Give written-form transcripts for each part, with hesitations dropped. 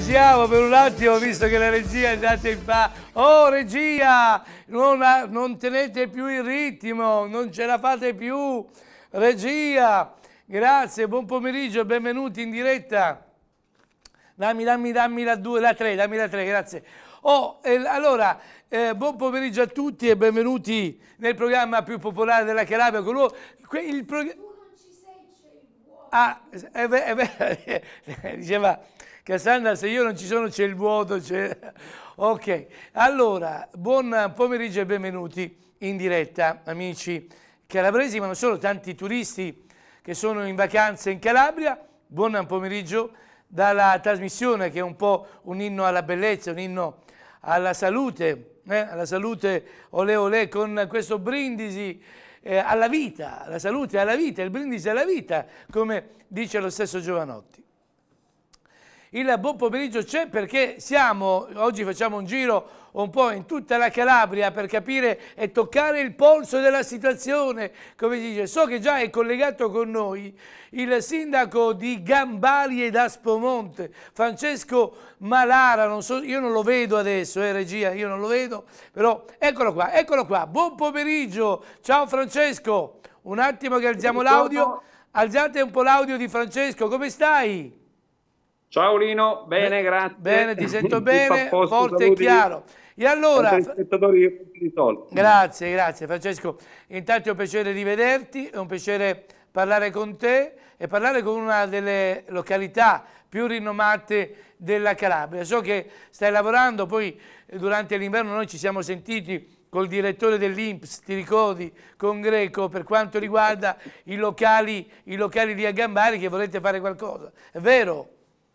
siamo, per un attimo ho visto che la regia è andata in fa. Oh regia, non tenete più il ritmo, non ce la fate più. Regia, grazie, buon pomeriggio, benvenuti in diretta. Dammi la 2, la 3, dammi la 3, grazie. Allora, buon pomeriggio a tutti e benvenuti nel programma più popolare della Calabria. Tu non ci sei, c'è il vuoto. Ah, è vero, diceva Cassandra, se io non ci sono c'è il vuoto. Ok, allora, buon pomeriggio e benvenuti in diretta, amici calabresi, ma non solo, tanti turisti che sono in vacanza in Calabria. Buon pomeriggio dalla trasmissione che è un po' un inno alla bellezza, un inno alla salute, olè olè, con questo brindisi alla vita, la salute alla vita, il brindisi alla vita, come dice lo stesso Giovanotti. Il buon pomeriggio c'è perché oggi facciamo un giro un po' in tutta la Calabria per capire e toccare il polso della situazione, come si dice. So che già è collegato con noi il sindaco di Gambari ed Aspromonte, Francesco Malara, non so, io non lo vedo adesso, regia, io non lo vedo, però eccolo qua, buon pomeriggio, ciao Francesco, un attimo che alziamo l'audio, alzate un po' l'audio di Francesco, come stai? Ciao Lino, bene, grazie. Bene, ti sento bene, forte e chiaro. E allora, grazie Francesco, intanto è un piacere rivederti, è un piacere parlare con te e parlare con una delle località più rinomate della Calabria. So che stai lavorando, poi durante l'inverno noi ci siamo sentiti col direttore dell'Inps, ti ricordi, con Greco, per quanto riguarda i locali lì a Gambari, che volete fare qualcosa, è vero?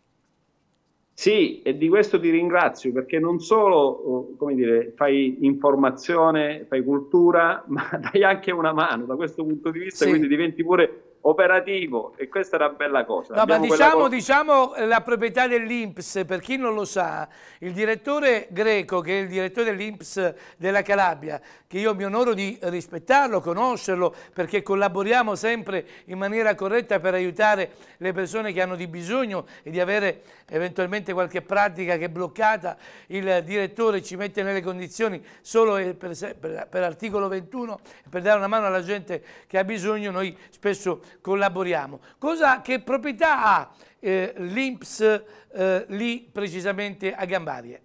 Sì, e di questo ti ringrazio perché non solo, come dire, fai informazione, fai cultura, ma dai anche una mano da questo punto di vista, sì. Quindi diventi pure operativo e questa è una bella cosa. No, ma diciamo la proprietà dell'Inps, per chi non lo sa, il direttore Greco, che è il direttore dell'Inps della Calabria, che io mi onoro di rispettarlo, conoscerlo, perché collaboriamo sempre in maniera corretta per aiutare le persone che hanno di bisogno e di avere eventualmente qualche pratica che è bloccata, il direttore ci mette nelle condizioni solo per articolo 21, per dare una mano alla gente che ha bisogno, noi spesso collaboriamo. Che proprietà ha l'Inps lì precisamente a Gambari?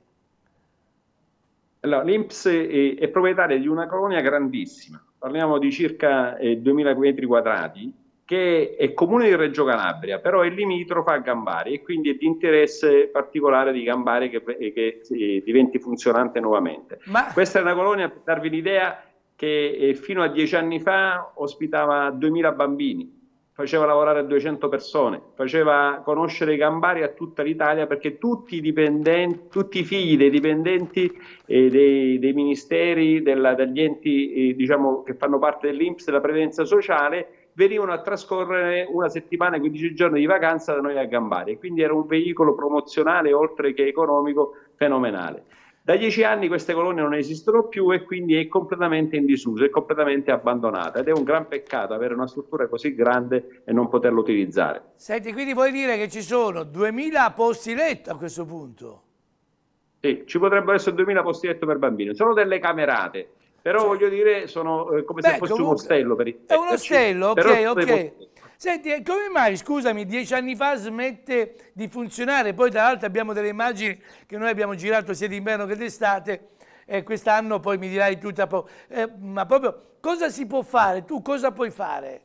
Allora, l'Inps è proprietaria di una colonia grandissima, parliamo di circa 2000 metri quadrati, che è comune di Reggio Calabria, però è limitrofa a Gambari e quindi è di interesse particolare di Gambari che diventi funzionante nuovamente. Questa è una colonia, per darvi l'idea, che fino a 10 anni fa ospitava 2000 bambini, faceva lavorare 200 persone, faceva conoscere Gambari a tutta l'Italia perché tutti i figli dei dipendenti dei ministeri, degli enti diciamo, che fanno parte dell'Inps, della previdenza sociale, venivano a trascorrere una settimana, 15 giorni di vacanza da noi a Gambari, e quindi era un veicolo promozionale oltre che economico fenomenale. Da 10 anni queste colonie non esistono più e quindi è completamente in disuso, è completamente abbandonata ed è un gran peccato avere una struttura così grande e non poterla utilizzare. Senti, quindi vuoi dire che ci sono 2000 posti letto a questo punto? Sì, ci potrebbero essere 2000 posti letto per bambini, sono delle camerate. Però voglio dire, sono come se fosse uno ostello per è uno ostello, ok. Senti, come mai, scusami, 10 anni fa smette di funzionare? Poi tra l'altro abbiamo delle immagini che noi abbiamo girato sia d'inverno che d'estate e quest'anno poi mi dirai tutta ma proprio cosa si può fare? Tu cosa puoi fare?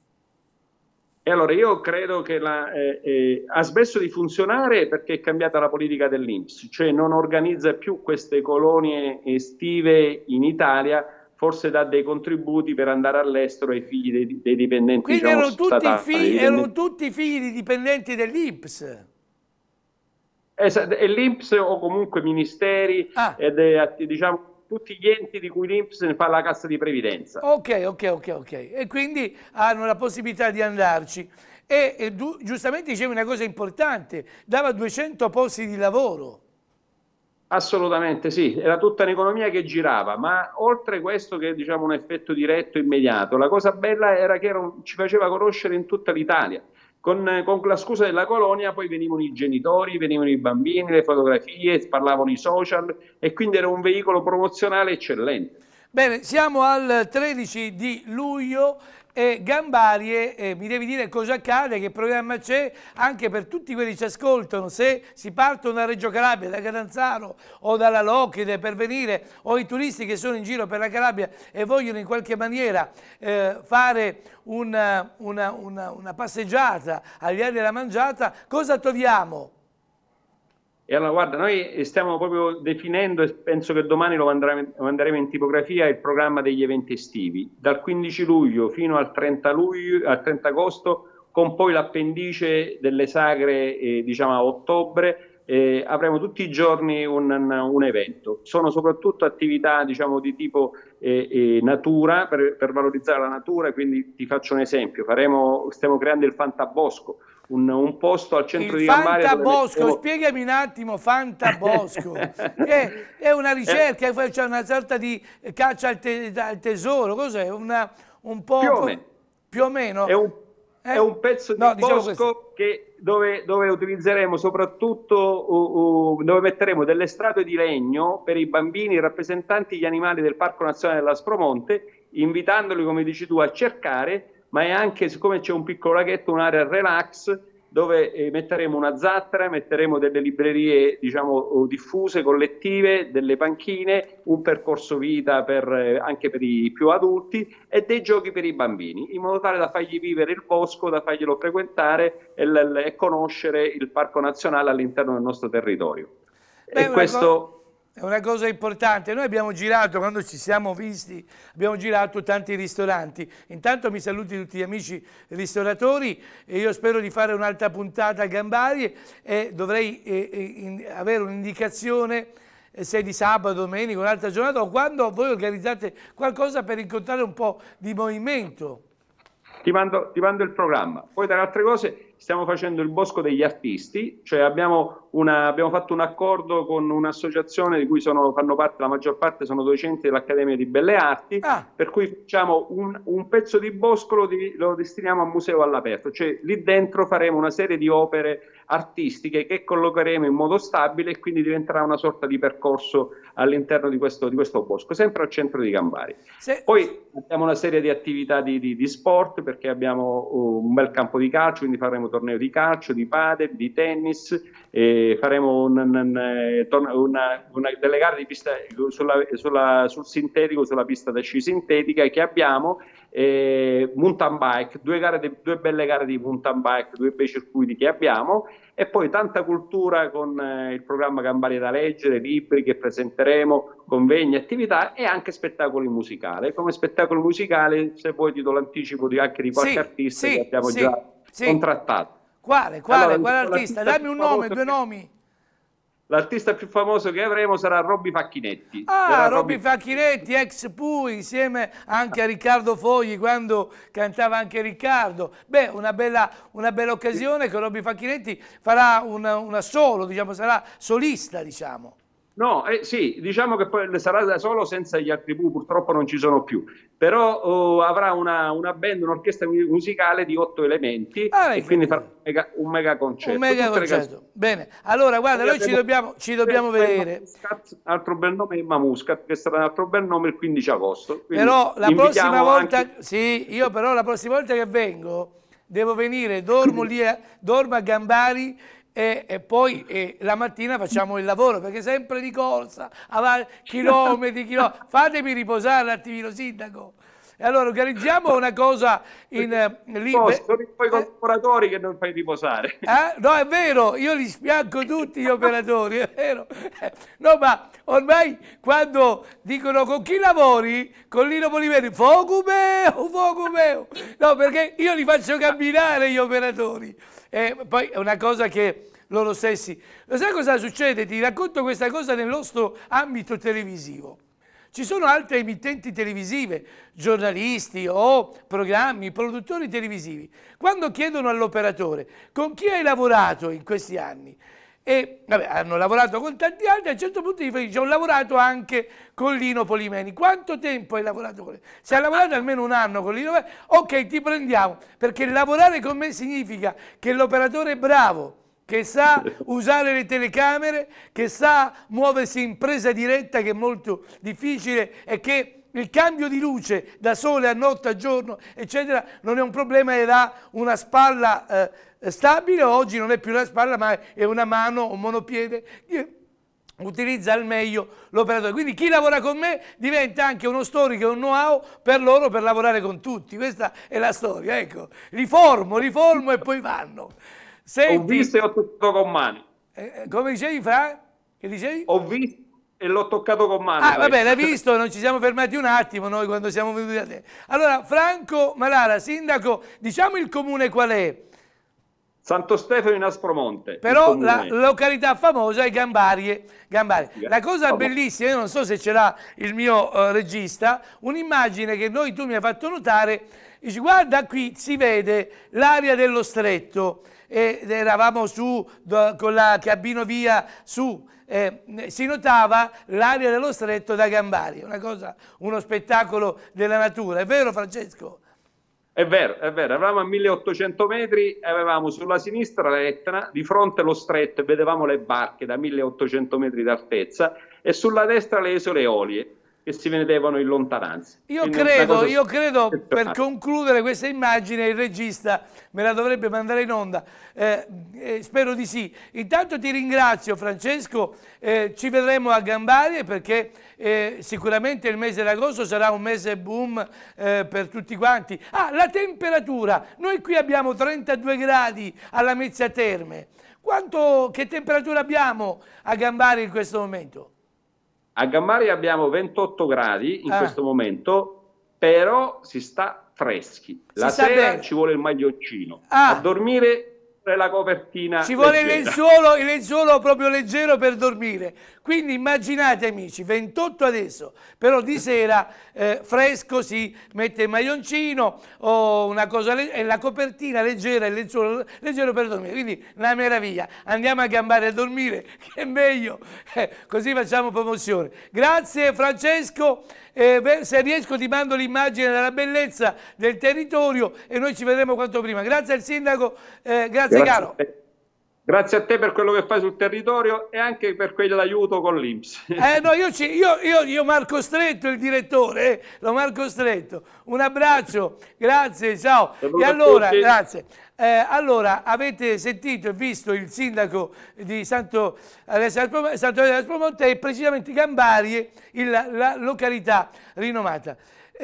E allora io credo che ha smesso di funzionare perché è cambiata la politica dell'Inps, cioè non organizza più queste colonie estive in Italia, forse dà dei contributi per andare all'estero ai figli dei dipendenti. Quindi diciamo, erano tutti figli di dipendenti dell'Inps? E l'Inps o comunque ministeri, diciamo tutti gli enti di cui l'Inps ne fa la cassa di previdenza. Ok. E quindi hanno la possibilità di andarci. E giustamente dicevi una cosa importante, dava 200 posti di lavoro. Assolutamente sì, era tutta un'economia che girava, ma oltre questo che è diciamo, un effetto diretto immediato, la cosa bella era che ci faceva conoscere in tutta l'Italia. con la scusa della colonia poi venivano i genitori, venivano i bambini, le fotografie, parlavano i social e quindi era un veicolo promozionale eccellente. Bene, siamo al 13 di luglio e Gambari, mi devi dire cosa accade, che programma c'è anche per tutti quelli che ci ascoltano, se si partono da Reggio Calabria, da Catanzaro o dalla Locride per venire, o i turisti che sono in giro per la Calabria e vogliono in qualche maniera fare una passeggiata al Viale della Mangiata, cosa troviamo? E allora, guarda, noi stiamo proprio definendo, e penso che domani lo manderemo in tipografia, il programma degli eventi estivi, dal 15 luglio fino al 30 agosto, con poi l'appendice delle sagre, diciamo a ottobre, avremo tutti i giorni un evento. Sono soprattutto attività, diciamo, di tipo natura, per valorizzare la natura, quindi ti faccio un esempio, stiamo creando il Fantabosco, un posto al centro di Gambari. Fantabosco, spiegami un attimo, Fantabosco, che è una ricerca, c'è una sorta di caccia al tesoro, cos'è? Un po' più o meno? È un pezzo di bosco dove utilizzeremo soprattutto, dove metteremo delle statue di legno per i bambini rappresentanti gli animali del Parco Nazionale dell'Aspromonte, invitandoli, come dici tu, a cercare, ma è anche, siccome c'è un piccolo laghetto, un'area relax dove metteremo una zattera, metteremo delle librerie, diciamo, diffuse, collettive, delle panchine, un percorso vita anche per i più adulti e dei giochi per i bambini, in modo tale da fargli vivere il bosco, da farglielo frequentare e conoscere il Parco Nazionale all'interno del nostro territorio. Beh, questo è una cosa importante. Noi abbiamo girato, quando ci siamo visti, abbiamo girato tanti ristoranti. Intanto mi saluti tutti gli amici ristoratori e io spero di fare un'altra puntata a Gambari e dovrei avere un'indicazione se di sabato, domenica, un'altra giornata o quando voi organizzate qualcosa per incontrare un po' di movimento. Ti mando il programma. Poi tra le altre cose stiamo facendo il Bosco degli Artisti, cioè abbiamo fatto un accordo con un'associazione di cui fanno parte, la maggior parte sono docenti dell'Accademia di Belle Arti, per cui facciamo un pezzo di bosco, lo destiniamo a museo all'aperto, cioè lì dentro faremo una serie di opere artistiche che collocheremo in modo stabile e quindi diventerà una sorta di percorso all'interno di questo bosco, sempre al centro di Gambari. Poi abbiamo una serie di attività di sport, perché abbiamo un bel campo di calcio, quindi faremo torneo di calcio, di padel, di tennis, faremo delle gare di pista sul sintetico, sulla pista da sci sintetica che abbiamo, mountain bike, due belle gare di mountain bike, due bei circuiti che abbiamo, e poi tanta cultura con il programma Gambari da leggere, libri che presenteremo, convegni, attività e anche spettacoli musicali. Come spettacolo musicale, se vuoi ti do l'anticipo anche di qualche artista che abbiamo già contrattato. Quale artista? Dammi un nome, due nomi. L'artista più famoso che avremo sarà Robby Facchinetti. Robby Facchinetti, ex Pui, insieme anche a Riccardo Fogli, quando cantava anche Riccardo. Beh, una bella occasione che Robby Facchinetti farà diciamo, sarà solista, diciamo. No, sì, diciamo che poi sarà da solo senza gli altri Pooh, purtroppo non ci sono più, però avrà una band, un'orchestra musicale di 8 elementi e quindi farà un mega concerto. Un mega concerto. Bene, allora guarda, noi ci dobbiamo vedere. Altro bel nome è Muscat, che sarà un altro bel nome il 15 agosto. Però la prossima volta, io però la prossima volta che vengo devo venire, dormo a Gambari, e poi la mattina facciamo il lavoro, perché sempre di corsa, chilometri, fatemi riposare un attimino, sindaco. E allora organizziamo una cosa lì. Poi collaboratori che non fai riposare. No, è vero, io li spianco tutti gli operatori, è vero. No, ma ormai quando dicono con chi lavori, con Lino Poliveri, fuoco meo. No, perché io li faccio camminare gli operatori. E poi è una cosa che loro stessi... Lo sai cosa succede? Ti racconto questa cosa nel nostro ambito televisivo. Ci sono altre emittenti televisive, giornalisti o programmi, produttori televisivi. Quando chiedono all'operatore con chi hai lavorato in questi anni, E vabbè, hanno lavorato con tanti altri. A un certo punto gli dice: ho lavorato anche con Lino Polimeni. Quanto tempo hai lavorato con lui? Se hai lavorato almeno un anno con Lino, ok, ti prendiamo, perché lavorare con me significa che l'operatore è bravo, che sa usare le telecamere, che sa muoversi in presa diretta, che è molto difficile, e che il cambio di luce da sole a notte, a giorno, eccetera, non è un problema ed ha una spalla stabile. Oggi non è più una spalla, ma è una mano, un monopiede che utilizza al meglio l'operatore. Quindi chi lavora con me diventa anche uno storico e un know-how per loro, per lavorare con tutti. Questa è la storia, ecco. Li formo e poi vanno. Senti, ho visto e ho toccato con mani. Come dicevi, Fra? Che dicevi? Ho visto e l'ho toccato con mano. Ah, vabbè, l'hai visto, non ci siamo fermati un attimo noi quando siamo venuti da te. Allora, Franco Malara, sindaco, diciamo il comune qual è? Santo Stefano in Aspromonte. Però la località famosa è Gambarie. La cosa famoso. bellissima, io non so se ce l'ha il mio regista, un'immagine che tu mi hai fatto notare, dici: guarda qui si vede l'area dello stretto, ed eravamo su con la cabina via su, si notava l'area dello stretto da Gambarie, una cosa, uno spettacolo della natura, è vero Francesco? È vero, eravamo a 1800 metri, avevamo sulla sinistra l'Etna, di fronte lo stretto e vedevamo le barche da 1800 metri d'altezza, e sulla destra le isole Eolie che si vedevano in lontananza. Io credo, per concludere questa immagine, il regista me la dovrebbe mandare in onda, spero di sì. Intanto ti ringrazio Francesco, ci vedremo a Gambarie, perché sicuramente il mese d'agosto sarà un mese boom per tutti quanti. Ah, la temperatura, noi qui abbiamo 32 gradi alla Mezzia Terme. Che temperatura abbiamo a Gambarie in questo momento? A Gambarie abbiamo 28 gradi in questo momento, però si sta freschi. La sera ci vuole il maglioncino. A dormire la copertina ci vuole il lenzuolo proprio leggero per dormire. Quindi immaginate, amici, 28 adesso, però di sera fresco, si mette il maglioncino o una cosa e la copertina leggera, il lenzuolo leggero per dormire. Quindi una meraviglia. Andiamo a Gambarie a dormire, che è meglio, così facciamo promozione. Grazie Francesco, se riesco ti mando l'immagine della bellezza del territorio e noi ci vedremo quanto prima. Grazie al sindaco, grazie caro. Grazie a te per quello che fai sul territorio e anche per quell'aiuto con l'INPS. No, io Marco Stretto, il direttore, lo Marco Stretto. Un abbraccio, grazie, ciao. E allora, grazie. Allora, avete sentito e visto il sindaco di Santo Aspromonte e precisamente Gambarie, la località rinomata.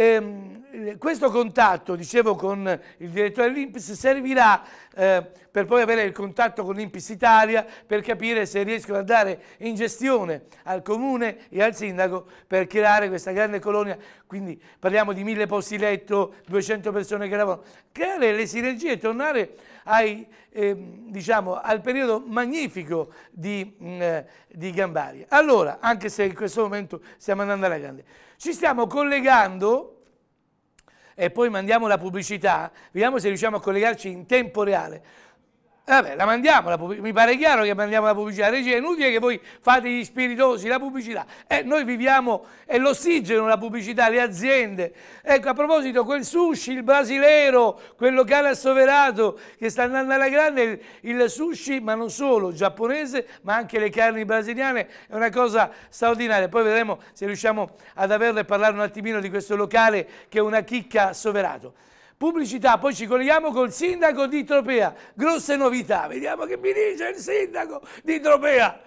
Questo contatto, dicevo, con il direttore dell'INPS servirà per poi avere il contatto con l'INPS Italia, per capire se riescono a dare in gestione al comune e al sindaco per creare questa grande colonia. Quindi parliamo di 1000 posti letto, 200 persone che lavorano, creare le sinergie e tornare diciamo, al periodo magnifico di Gambarie. Allora, anche se in questo momento stiamo andando alla grande, ci stiamo collegando e poi mandiamo la pubblicità, vediamo se riusciamo a collegarci in tempo reale. Vabbè, la mandiamo, mi pare chiaro che mandiamo la pubblicità. Regia, è inutile che voi fate gli spiritosi, la pubblicità. Noi viviamo, è l'ossigeno la pubblicità, le aziende. Ecco, a proposito, quel sushi, il brasilero, quel locale assoverato che sta andando alla grande, il sushi, ma non solo, giapponese, ma anche le carni brasiliane, è una cosa straordinaria. Poi vedremo se riusciamo ad averlo e parlare un attimino di questo locale che è una chicca assoverato. Pubblicità, poi ci colleghiamo col sindaco di Tropea, grosse novità, vediamo che mi dice il sindaco di Tropea.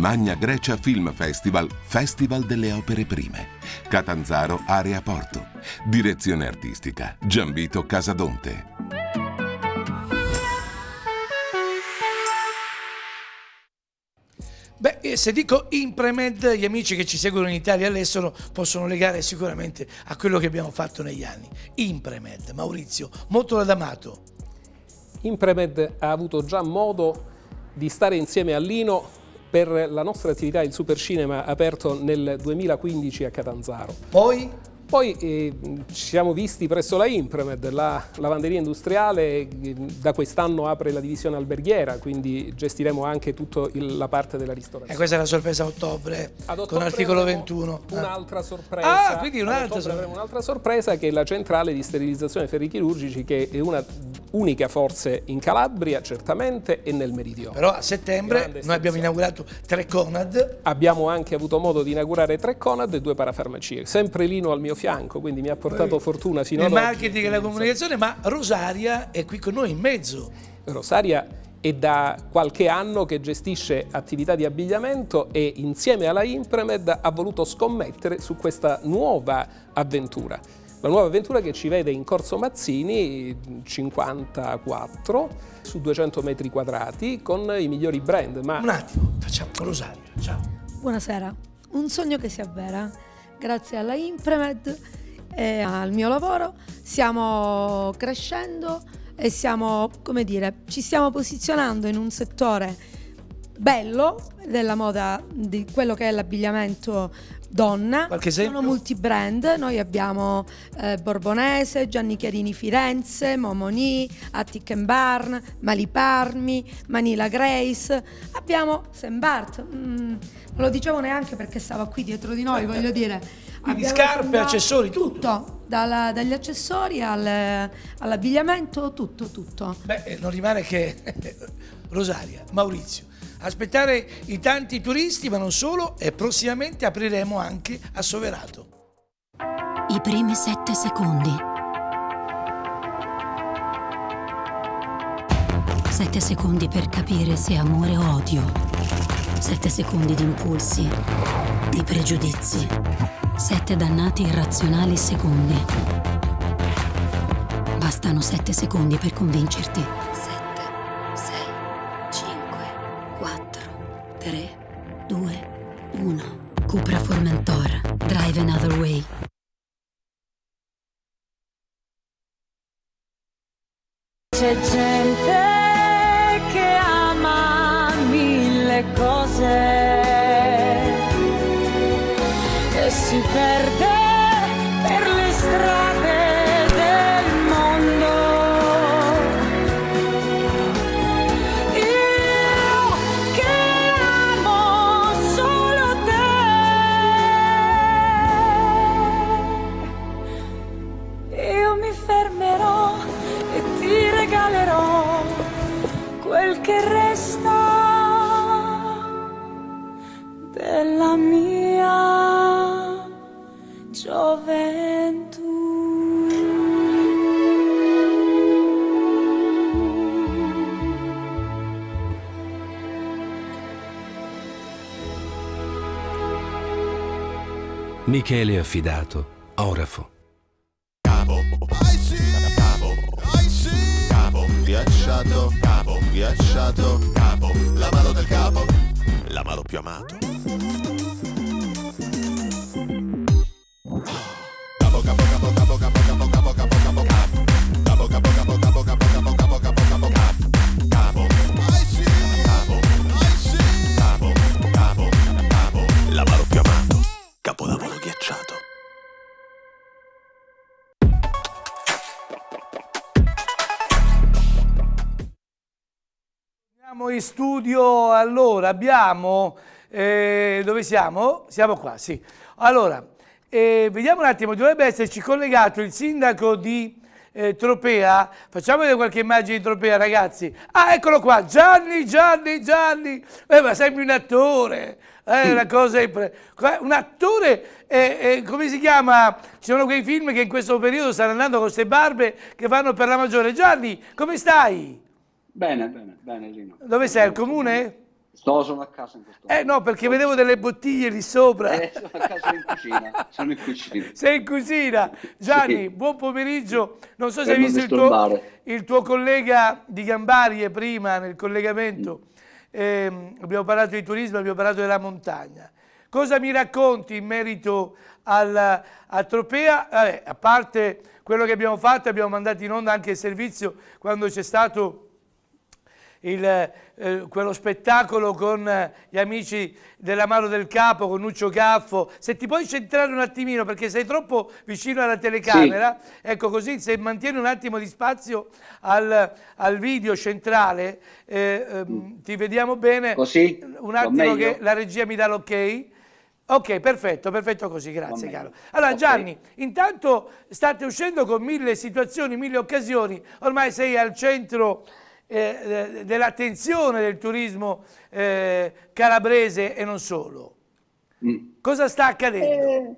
Magna Grecia Film Festival, Festival delle Opere Prime. Catanzaro, Area Porto. Direzione artistica, Gianvito Casadonte. Beh, se dico Impremed, gli amici che ci seguono in Italia e all'estero possono legare sicuramente a quello che abbiamo fatto negli anni. Impremed, Maurizio, molto l'adamato. Impremed ha avuto già modo di stare insieme a Lino per la nostra attività, il Supercinema, aperto nel 2015 a Catanzaro. Poi ci siamo visti presso la Impremed, la lavanderia industriale. Da quest'anno apre la divisione alberghiera, quindi gestiremo anche tutta la parte della ristorazione. E questa è la sorpresa a ottobre, con articolo 21. Un'altra sorpresa. Quindi avremo un'altra sorpresa, che è la centrale di sterilizzazione ferri chirurgici, che è una unica forse in Calabria, certamente, e nel Meridione. Però a settembre noi abbiamo inaugurato 3 Conad. Abbiamo anche avuto modo di inaugurare 3 Conad e 2 parafarmacie. Sempre Lino al mio fianco, quindi mi ha portato fortuna fino ad oggi. Il marketing e la comunicazione, ma Rosaria è qui con noi in mezzo. Rosaria è da qualche anno che gestisce attività di abbigliamento e insieme alla Impremed ha voluto scommettere su questa nuova avventura. La nuova avventura che ci vede in Corso Mazzini 54 su 200 metri quadrati con i migliori brand. Ma un attimo, facciamo Rosaria, ciao. Buonasera, un sogno che si avvera. Grazie alla Impremed e al mio lavoro stiamo crescendo e siamo, come dire, ci stiamo posizionando in un settore bello della moda, di quello che è l'abbigliamento donna. Qualche esempio? Sono multibrand, noi abbiamo Borbonese, Gianni Chiarini Firenze, Momoni, Attic & Barn, Mali Parmi, Manila Grace, abbiamo St. Bart, non lo dicevo neanche perché stava qui dietro di noi, voglio dire. Quindi scarpe, accessori, tutto. Dagli accessori all'abbigliamento, tutto. Beh, non rimane che Rosaria, Maurizio. Aspettare i tanti turisti, ma non solo, e prossimamente apriremo anche a Soverato. I primi 7 secondi. 7 secondi per capire se amore o odio. 7 secondi di impulsi, di pregiudizi. 7 dannati irrazionali secondi. Bastano 7 secondi per convincerti. 7, 6, 5, 4, 3, 2, 1. Cupra Formentor. Drive another way. C'è gente che ama 1000 cose e si perde per le strade del mondo. Io che amo solo te, io mi fermerò e ti regalerò quel che resta della mia gioventù. Michele Affidato, Orafo. Capo, ghiacciato, capo, l'amaro del capo, l'amaro più amato. L'amaro più amato, capolavoro ghiacciato. Siamo in studio, allora abbiamo, dove siamo? Siamo qua, sì. Allora, vediamo un attimo, dovrebbe esserci collegato il sindaco di Tropea. Facciamo vedere qualche immagine di Tropea, ragazzi. Ah, eccolo qua, Gianni. Ma sembri un attore. Una cosa un attore, come si chiama? Ci sono quei film che in questo periodo stanno andando con queste barbe che vanno per la maggiore. Gianni, come stai? Bene, Lino. Dove sei, al comune? Sono a casa in questo momento. No, perché vedevo delle bottiglie lì sopra. Sono a casa in cucina. Sono in cucina. Sei in cucina. Gianni, Sì. buon pomeriggio. Non so se Per hai non visto disturbare. il tuo collega di Gambarie prima nel collegamento. Abbiamo parlato di turismo, abbiamo parlato della montagna. Cosa mi racconti in merito a Tropea? Vabbè, a parte quello che abbiamo fatto, abbiamo mandato in onda anche il servizio quando c'è stato quello spettacolo con gli amici dell'Amaro del Capo, con Nuccio Caffo. Se ti puoi centrare un attimino perché sei troppo vicino alla telecamera, sì. Ecco, così se mantieni un attimo di spazio al video centrale, ti vediamo bene. Così? Un attimo che la regia mi dà l'ok. Ok, perfetto, perfetto così, grazie caro. Allora Gianni, intanto state uscendo con 1000 situazioni, 1000 occasioni, ormai sei al centro dell'attenzione del turismo calabrese e non solo. Cosa sta accadendo?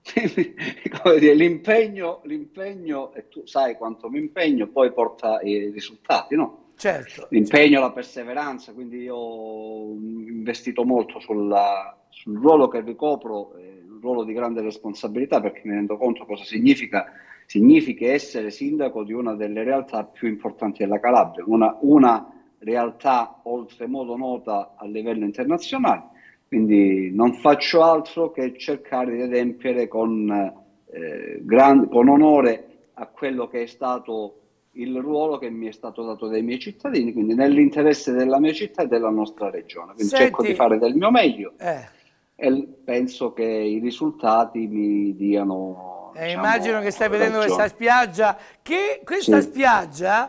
L'impegno, e tu sai quanto mi impegno, poi porta i risultati, no? Certo. L'impegno, la perseveranza, quindi io ho investito molto sul ruolo che ricopro, un ruolo di grande responsabilità, perché mi rendo conto cosa significa essere sindaco di una delle realtà più importanti della Calabria, una realtà oltremodo nota a livello internazionale, quindi non faccio altro che cercare di adempiere con onore a quello che è stato il ruolo che mi è stato dato dai miei cittadini, quindi nell'interesse della mia città e della nostra regione, quindi cerco di fare del mio meglio e penso che i risultati mi diano... immagino che stai vedendo questa spiaggia, questa spiaggia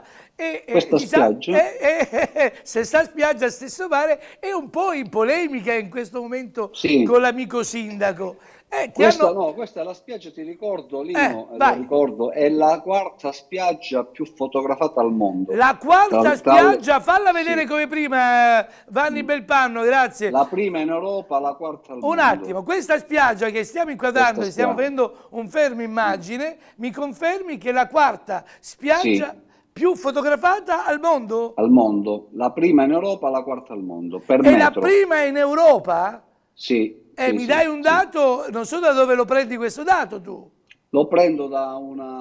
se sta spiaggia a stesso mare è un po' in polemica in questo momento con l'amico sindaco. Questa è la spiaggia, ti ricordo Lino, ricordo, è la quarta spiaggia più fotografata al mondo. La quarta spiaggia, falla vedere come prima, Vanni Belpanno, grazie. La prima in Europa, la quarta al mondo. Un attimo, questa spiaggia che stiamo inquadrando, stiamo vedendo un fermo immagine, mi confermi che è la quarta spiaggia più fotografata al mondo? Al mondo, la prima in Europa, la quarta al mondo, per metro. E la prima in Europa? Sì. Mi dai un dato, non so da dove lo prendi questo dato tu? Lo prendo da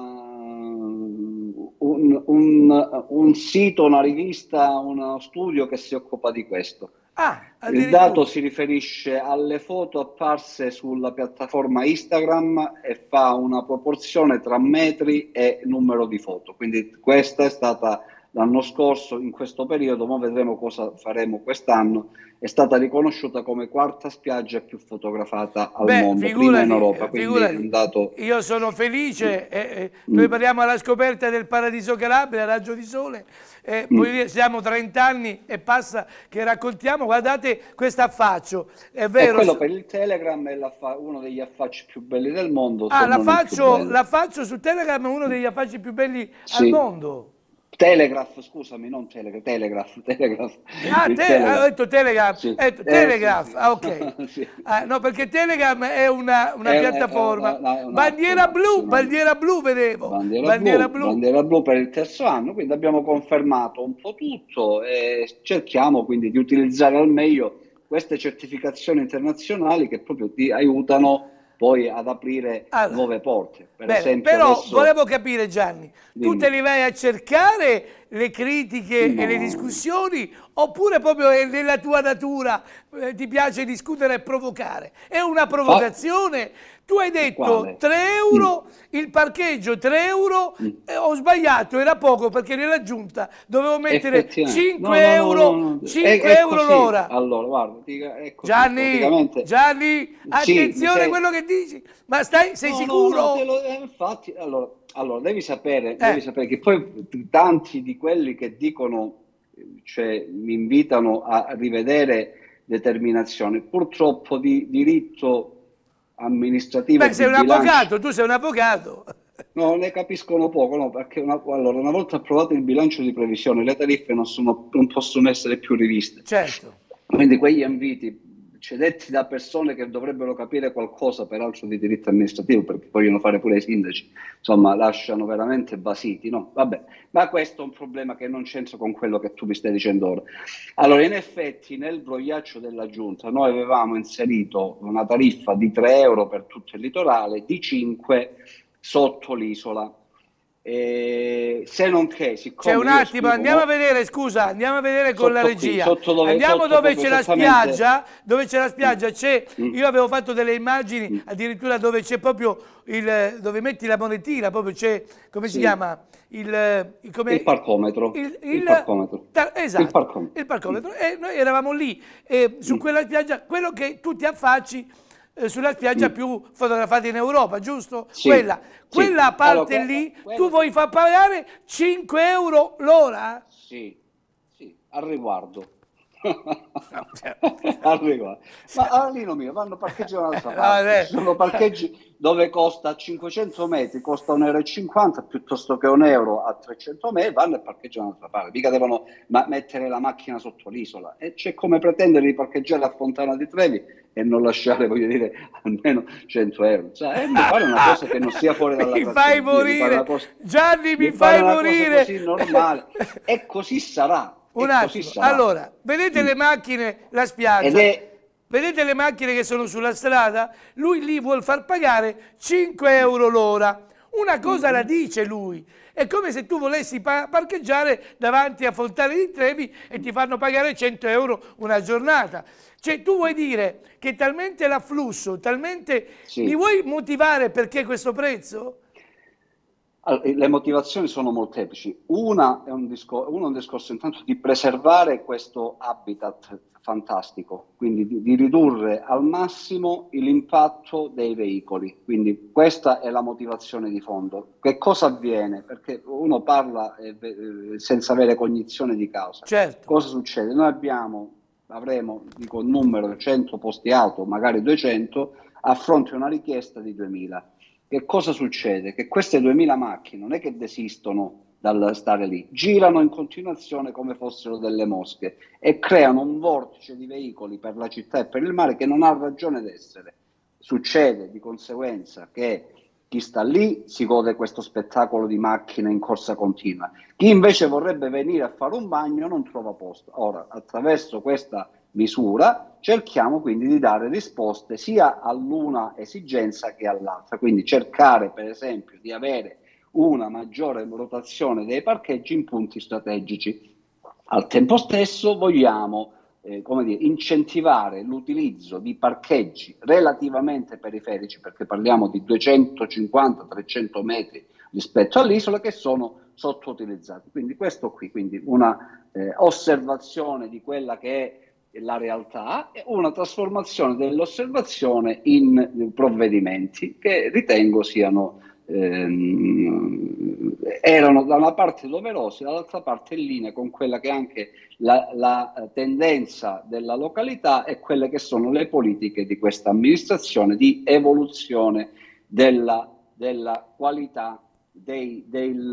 un sito, una rivista, uno studio che si occupa di questo. Il dato si riferisce alle foto apparse sulla piattaforma Instagram e fa una proporzione tra metri e numero di foto. Quindi questa è stata l'anno scorso, in questo periodo, ma vedremo cosa faremo quest'anno, è stata riconosciuta come quarta spiaggia più fotografata al mondo, prima in Europa. Quindi è un dato... Io sono felice, noi parliamo alla scoperta del Paradiso Calabria, raggio di sole, siamo 30 anni e passa che raccontiamo, guardate questo affaccio, è vero. Quello per il Telegram è uno degli affacci più belli del mondo. L'affaccio su Telegram è uno degli affacci più belli al mondo. Telegraph, scusami, non Telegraph. Ho detto Telegram, Telegraph, ok. No, perché Telegram è una piattaforma. Bandiera blu vedevo. Bandiera blu per il terzo anno, quindi abbiamo confermato un po' tutto e cerchiamo quindi di utilizzare al meglio queste certificazioni internazionali che proprio ti aiutano poi ad aprire nuove porte. Per esempio, però adesso... volevo capire, Gianni, tu te li vai a cercare le critiche e le discussioni oppure proprio è nella tua natura, ti piace discutere e provocare? È una provocazione? Tu hai detto 3 euro il parcheggio, 3 euro, ho sbagliato, era poco perché nella giunta dovevo mettere 5 euro l'ora. Allora, guarda, ecco, Gianni, attenzione a quello che dici, ma sei sicuro? Infatti, allora devi sapere che poi tanti di quelli che dicono, cioè mi invitano a rivedere determinazioni, purtroppo di diritto amministrativo. Sei un avvocato, tu sei un avvocato. No, ne capiscono poco, no, perché una volta approvato il bilancio di previsione, le tariffe non possono essere più riviste. Certo. Quindi quegli inviti detti da persone che dovrebbero capire qualcosa, peraltro di diritto amministrativo, perché vogliono fare pure i sindaci, insomma, lasciano veramente basiti, no? Vabbè, ma questo è un problema che non c'entra con quello che tu mi stai dicendo ora. Allora, in effetti, nel brogliaccio della Giunta noi avevamo inserito una tariffa di 3 euro per tutto il litorale, di 5 sotto l'isola. Se non che, siccome c'è un attimo, andiamo a vedere, scusa, andiamo a vedere con la regia. Andiamo dove c'è la spiaggia, io avevo fatto delle immagini addirittura dove c'è proprio dove metti la monetina, proprio c'è, come si chiama? Il parcometro. Esatto, il parcometro. E noi eravamo lì, su quella spiaggia, quello che tu ti affacci sulla spiaggia più fotografata in Europa, giusto? Sì, quella parte allora, lì, tu vuoi far pagare 5 euro l'ora? Sì, al riguardo. Al riguardo. Ma lì non vanno parcheggi un'altra parte. Sono parcheggi dove costa 500 metri, costa 1,50 euro piuttosto che 1 euro a 300 metri, vanno e parcheggiano un'altra parte. Mica devono mettere la macchina sotto l'isola. E c'è come pretendere di parcheggiare a Fontana di Trevi e non lasciare, voglio dire, almeno 100 euro. Cioè, fare una cosa che non sia fuori dalla mi fai morire, Gianni, mi fai morire. Così normale. E così sarà. Un attimo, allora, vedete le macchine, la spiaggia, vedete le macchine che sono sulla strada? Lui lì vuol far pagare 5 euro l'ora. Una cosa la dice lui, è come se tu volessi parcheggiare davanti a Fontana di Trevi e ti fanno pagare 100 euro una giornata. Cioè tu vuoi dire che talmente l'afflusso, talmente... Mi vuoi motivare perché questo prezzo? Allora, le motivazioni sono molteplici. Uno è un discorso intanto di preservare questo habitat fantastico, quindi di ridurre al massimo l'impatto dei veicoli. Quindi questa è la motivazione di fondo. Che cosa avviene? Perché uno parla senza avere cognizione di causa. Certo. Cosa succede? Noi avremo, dico un numero, 100 posti auto, magari 200, a fronte di una richiesta di 2000. Che cosa succede? Che queste 2000 macchine non è che desistono dal stare lì, girano in continuazione come fossero delle mosche e creano un vortice di veicoli per la città e per il mare che non ha ragione d'essere. Succede di conseguenza che chi sta lì si gode questo spettacolo di macchine in corsa continua, chi invece vorrebbe venire a fare un bagno non trova posto. Ora, attraverso questa misura cerchiamo quindi di dare risposte sia all'una esigenza che all'altra, quindi cercare per esempio di avere una maggiore rotazione dei parcheggi in punti strategici. Al tempo stesso vogliamo incentivare l'utilizzo di parcheggi relativamente periferici, perché parliamo di 250-300 metri rispetto all'isola, che sono sottoutilizzati. Quindi questo qui, quindi una osservazione di quella che è la realtà e una trasformazione dell'osservazione in provvedimenti che ritengo erano da una parte doverosi, dall'altra parte in linea con quella che è anche la tendenza della località e quelle che sono le politiche di questa amministrazione di evoluzione della qualità di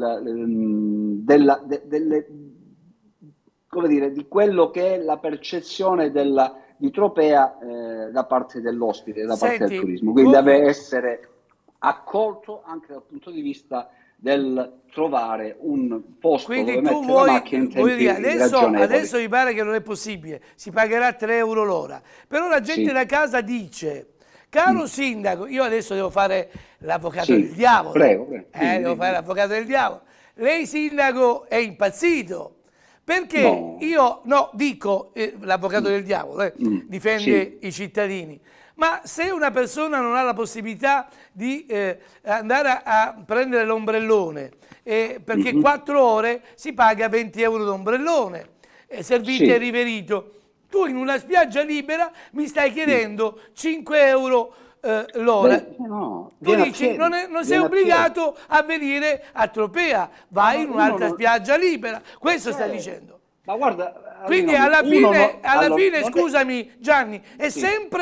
quello che è la percezione di Tropea da parte dell'ospite, da parte del turismo. Quindi deve essere accolto anche dal punto di vista del trovare un posto dove mettere la macchina in tempi ragionevoli. Adesso mi pare che non è possibile, si pagherà 3 euro l'ora, però la gente da casa dice: caro sindaco, io adesso devo fare l'avvocato del diavolo, devo fare l'avvocato del diavolo, lei sindaco è impazzito, perché dico l'avvocato del diavolo, difende i cittadini. Ma se una persona non ha la possibilità di andare a prendere l'ombrellone, perché 4 ore si paga 20 euro d'ombrellone, servito e riverito, tu in una spiaggia libera mi stai chiedendo 5 euro l'ora. Tu dici non sei obbligato a venire a Tropea, vai in un'altra spiaggia libera. Questo stai dicendo. Ma guarda, quindi alla fine, scusami Gianni, è sempre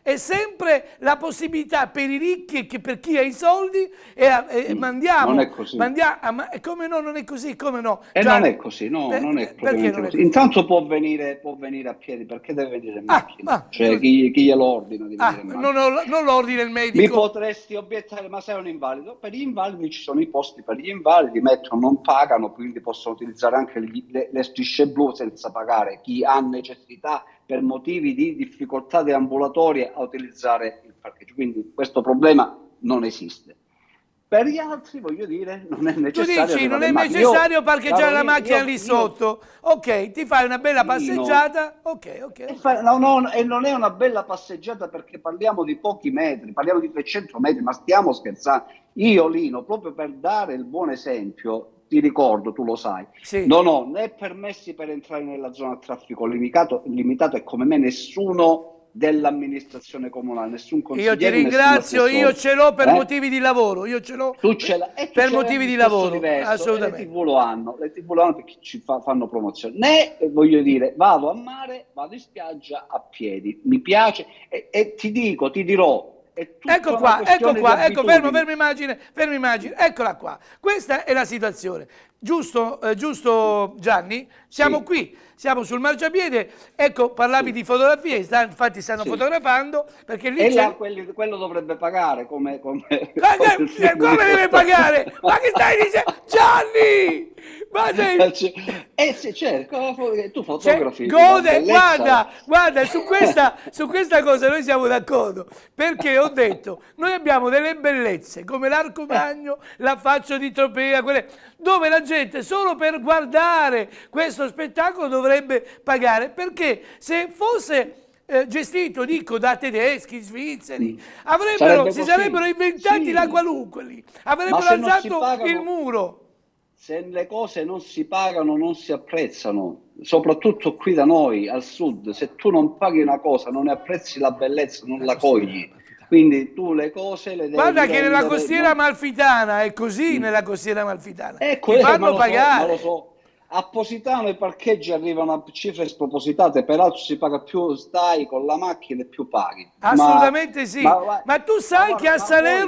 è sempre la possibilità per i ricchi e per chi ha i soldi e mandiamo. Non è così. Come no, non è così, come no? Non è così, no, non è propriamente così. Intanto può venire a piedi, perché deve venire in macchina? Cioè chi glielo ordina di venire in macchina? Non lo ordina il medico. Mi potresti obiettare, ma sei un invalido? Per gli invalidi ci sono i posti per gli invalidi, non pagano, quindi possono utilizzare anche le strisce blu senza pagare. Chi ha necessità per motivi di difficoltà deambulatorie a utilizzare il parcheggio. Quindi questo problema non esiste. Per gli altri, voglio dire, non è necessario. Tu dici non è necessario parcheggiare la macchina lì sotto. Ok, ti fai una bella passeggiata. E non è una bella passeggiata perché parliamo di pochi metri, parliamo di 300 metri, ma stiamo scherzando. Io, Lino, proprio per dare il buon esempio, ti ricordo, tu lo sai, non ho né permessi per entrare nella zona a traffico limitato e come me nessuno dell'amministrazione comunale, nessun consigliere. Io ti ringrazio, io ce l'ho per motivi di lavoro, io ce l'ho per motivi di lavoro, assolutamente. Le TV lo hanno perché ci fanno promozione. Né, voglio dire, vado a mare, vado in spiaggia a piedi, mi piace e ti dirò. Ecco qua, fermi immagine, eccola qua. Questa è la situazione. Giusto Gianni? Siamo qui, siamo sul marciapiede. Ecco, parlavi di fotografie, infatti stanno fotografando perché lì quello dovrebbe pagare come deve pagare? Ma che stai dicendo? Gianni! Tu fotografi. Guarda, su questa cosa noi siamo d'accordo, perché ho detto, noi abbiamo delle bellezze come l'Arco Magno, la Faccio di Tropea, dove la gente solo per guardare questo spettacolo dovrebbe pagare, perché se fosse gestito, dico, da tedeschi, svizzeri, si sarebbero inventati la qualunque lì, avrebbero alzato il muro. Se le cose non si pagano, non si apprezzano, soprattutto qui da noi, al sud. Se tu non paghi una cosa, non ne apprezzi la bellezza, non la cogli. Quindi tu le cose le devi Guarda che nella costiera amalfitana è così, nella costiera amalfitana. Ti fanno pagare. Lo so. A Positano i parcheggi arrivano a cifre spropositate, peraltro si paga più, stai con la macchina e più paghi. Assolutamente sì, ma tu sai che a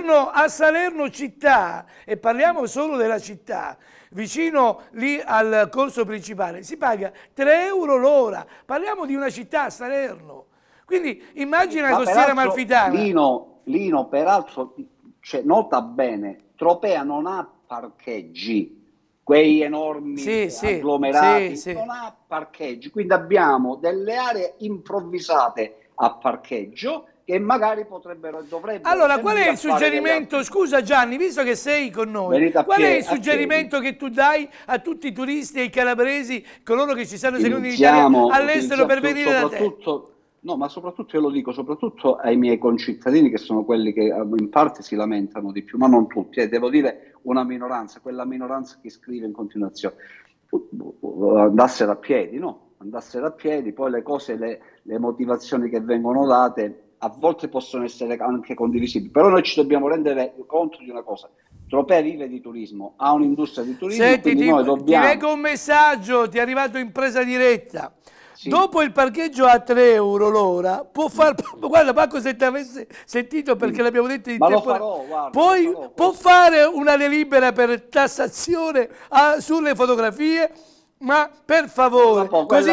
Salerno città, e parliamo solo della città, vicino lì al corso principale, si paga 3 euro l'ora, parliamo di una città a Salerno, quindi immagina la costiera amalfitana. Lino, peraltro, nota bene, Tropea non ha parcheggi, quei enormi agglomerati, non ha parcheggi, quindi abbiamo delle aree improvvisate a parcheggio che magari dovrebbero. Allora, qual è il suggerimento? Scusa Gianni, visto che sei con noi, qual è il suggerimento che tu dai a tutti i turisti e i calabresi, coloro che ci stanno seguendo in Italia all'estero per venire da te? No, ma soprattutto io lo dico, soprattutto ai miei concittadini che sono quelli che in parte si lamentano di più, ma non tutti, devo dire una minoranza, quella minoranza che scrive in continuazione, andassero a piedi, poi le cose, le motivazioni che vengono date a volte possono essere anche condivisibili, però noi ci dobbiamo rendere conto di una cosa: Tropea vive di turismo, ha un'industria di turismo. Senti, ti leggo un messaggio, ti è arrivato in presa diretta. Dopo il parcheggio a 3 euro l'ora può far, guarda Paco, se ti avesse sentito, perché l'abbiamo detto in tempo, poi può fare una delibera per tassazione sulle fotografie, ma per favore,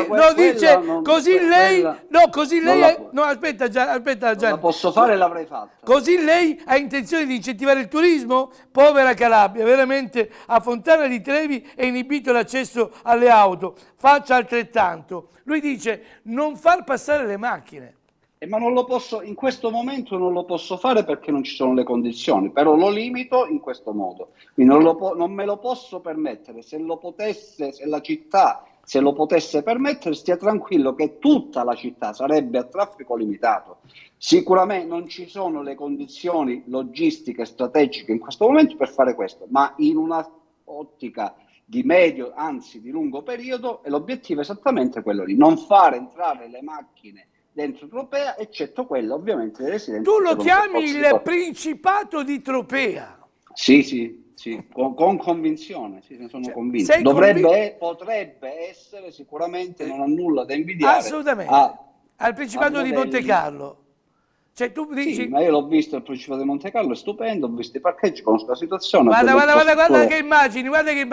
aspetta Gianni, la posso fare, l'avrei fatta. Così lei ha intenzione di incentivare il turismo? Povera Calabria, veramente a Fontana di Trevi è inibito l'accesso alle auto, faccia altrettanto. Lui dice non far passare le macchine. Ma non lo posso, in questo momento non lo posso fare perché non ci sono le condizioni, però lo limito in questo modo. Quindi non me lo posso permettere. Se la città se lo potesse permettere, stia tranquillo che tutta la città sarebbe a traffico limitato. Sicuramente non ci sono le condizioni logistiche e strategiche in questo momento per fare questo, ma in una ottica di medio, anzi di lungo periodo, e l'obiettivo è esattamente quello lì: non fare entrare le macchine dentro Tropea, eccetto quella ovviamente dei residenti. Tu lo chiami il Principato di Tropea? Sì, con convinzione, ne sono convinto. Potrebbe essere, sicuramente non ha nulla da invidiare assolutamente al Principato di Monte Carlo. Cioè tu dici... Sì, ma io l'ho visto il Principato di Monte Carlo, è stupendo, ho visto i parcheggi, conosco la situazione. Guarda che immagini, guarda che